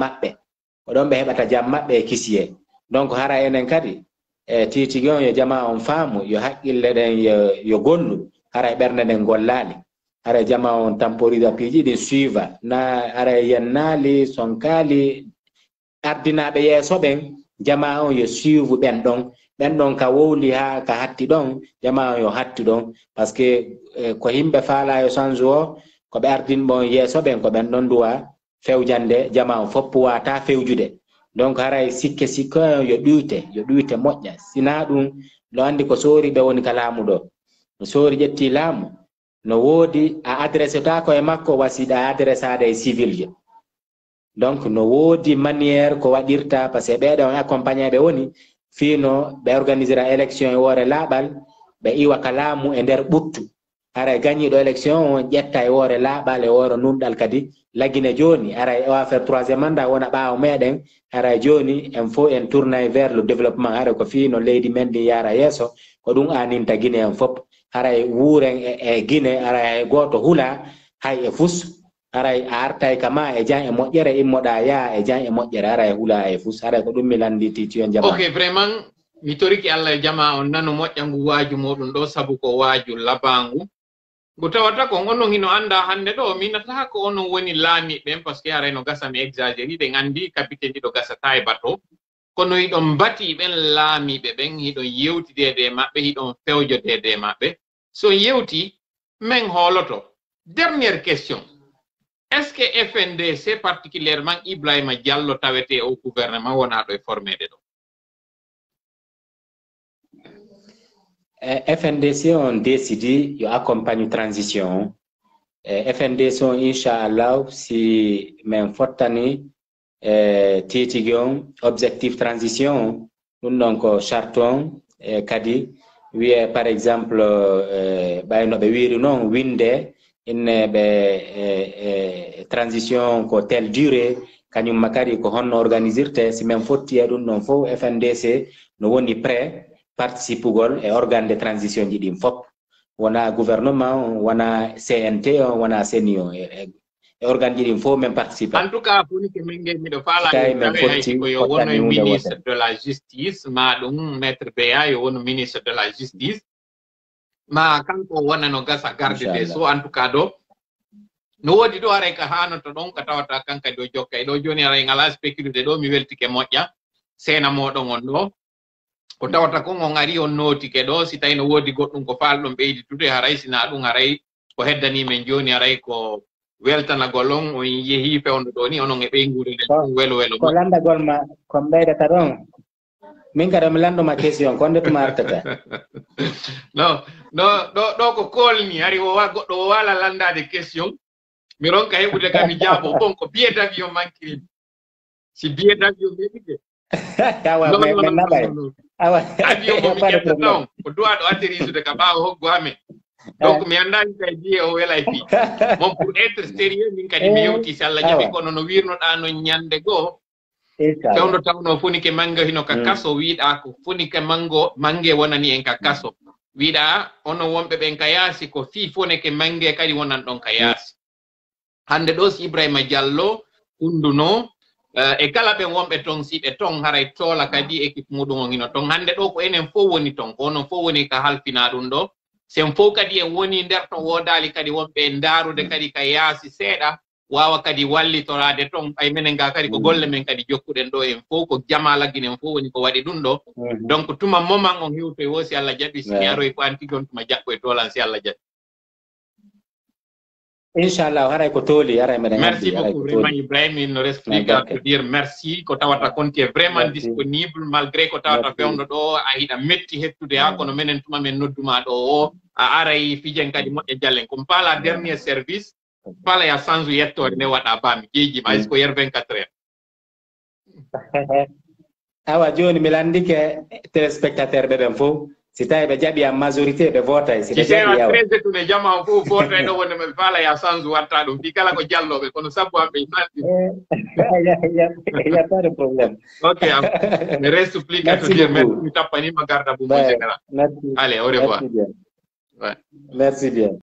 C: maɓɓe e kisiye donc hara enen kadi e titigi on yo jama on faamu yo haqqille ɗen yo gollu haray ɓernde ɗen gollaali haray jama on temporise piiji ɗin suiva na haray yennaali sonkaali ardinaɓe yeeso ɓen jama on yo suive ɓen ɗon ka wowli ha ka hatti ɗon jama on yo hatti ɗon par ce que ko himɓe faalayo change o ko ɓe ardinɓon yeeso ɓen ko ɓen ɗon duwa fewjande jama on foppo wata fewjude donc haray sikke yo ɗuyte moƴƴa sina ɗum no andi ko soori ɓe woni ka laamu ɗo no soori ƴetti laamu no woodi a adressé ta ko e makko wasiɗa adressade e civil je donc no woodi manière ko waɗirta par ce que ɓeɗon accompagné ɓe woni fino ɓe organisera élection e woore laaɓal ɓe iwa ka laamu e nder ɓuttu haray gañiɗo élection on ƴetta e woore laaɓal e woore nunɗal kadi lagine joni haray o affaire troisiéme mandat wona ɓaawo meɗen haray joni en faut en tournay vers le développement haray ko fino leydi men ndi yara yeeso ko ɗum aninta Guinée en fop haray wuuren e Guinée haray goto hula hay e fus haray a artay kama e jan e moƴƴere immoɗa yaa e jan e moƴƴere haray hula e fus haray ko ɗum mi landi titiyon jama
A: ok vraiment mi toriki Allah e jama on nano moƴƴa ngu waaju moɗum ɗo sabu ko waaju labangu ngu tawata ko onon hino anda hande ɗo minata ko onon woni laami ɓen par ce que haray no gasa mi exagéri ɗen andi capitaine ɗiɗo gasata e bateau kono hiɗon bati ɓen laamiɓe ɓen hiɗon yewtidede maɓɓe hiɗon fewjodede maɓɓe so yewti men holoto. Dernière question, est-ce que FNDC particulièrement Ibrahima Diallo tawete au gouvernement wona ɗo e formede ɗo?
C: FNDC on décidi yo accompagne transition FNDC on inchallah si men fottani titigi on objectif transition ɗum ɗon ko charte on kadi wiye par exemple ɓayno ɓe wiri noon winde inne ɓe transition ko telle durée kañum makari ko honno organisirte si men fotti e ɗum ɗon fof FNDC no woni prêt participugol e organe de transition ji ɗin fop wona gouvernement wona CNT wona CENI e organe ji ɗin fof men participe.
A: En tout cas foni ke min ngi miɗo faala ko yo wono ministre de la justice ma ɗum maître Beya yo wono ministre de la justice ma kanko wona no gasa garde des sceaux en tout cas ɗo no wodi ɗo aray ka hanoto ɗon ka tawata kanka ɗo jokka ɗo joni aray ngala spéculité ɗo mi weltike moƴƴa sena moɗon on ɗo ko tawata ko on ari on notike ɗo si tawi no wodi goɗɗum ko falɗon ɓeyditude haray sina ɗum haray ko heddani men joni haray ko weltanagol on on yeehi fewno ɗo ni onon e ɓeygude nde welo welo
C: ko landagol ma ko ɓeydata ɗon min kada mi landuma question ko nde tuma artata
A: ɗo ko kolni hari goɗɗo o wala landade question mi ronka heɓude kam mi jaabo bon ko billet d'avion mankiri si billet d'avion meɗike avion mo mi ƴetta taw ko duwa ɗo atterrisude ka ɓaawa hoggo amen donc mi andani kay biye o welay fi mon pour être sérieux min kadi mi yewti si Allah jaɓi kono no wirnoɗa no ñande goo fewndo tawno fonike manga hino ka kaso wiiɗa ko fonike mange wonani en ka kaso wiiɗa ono wonɓe ɓen ka yaasi ko fi fonike mange kadi wonan ɗon ka yaasi hande ɗo si Ibrahima Diallo hunduno e kala ɓen wonɓe ton si ɓe ton haray toola kadi équipe muɗum on hino ton hande ɗo ko enen fof woni ton ko onon fof woni ka halfina ɗum ɗo sen fof kadi en woni nder ton wodali kadi wonɓe ndarude kadi ka yaasi seeɗa wawa kadi wallitorade ton ay menen ga kadi ko golle men kadi jokkuɗen ɗo en fof ko jama lagginen fof woni ko waɗi ɗum ɗo donc tuma moment on hewtoy wo si Allah jaɓi si mi aroy ko anti gon tuma jaɓɓo e tolan si Allah jaɓi
C: inchallah haray ko tooli haray meɗen
A: merci beaucoup vraiment Ibrahima il ne reste plus qu'à te dire merci ko tawata kon tu es vraiment disponible malgré ko tawata fewno ɗo a hiɗa metti hettude ha kono menen tuma men nodduma ɗo o a aray fijen kadi moƴƴe jallen ko pala dernier service pala ya sanzu yettode nde waɗa bami jeejima est ce que yer 24 heures
C: awa joni mi landike téléspectateur ɓe ɓen fof si tawi ɓe jaɓi a majorité ɓe votay si ɓe jaɓi yawa
A: président jama fof votay ɗo wonde ɓe faala ya sanzu watta ɗum fi kala ko jalloɓe kono sabbu amɓe
C: il y a pas de problème
A: ok ne reste plus qu'à te dire merci mi tappanima garda boubou général allez au revoir
C: merci bien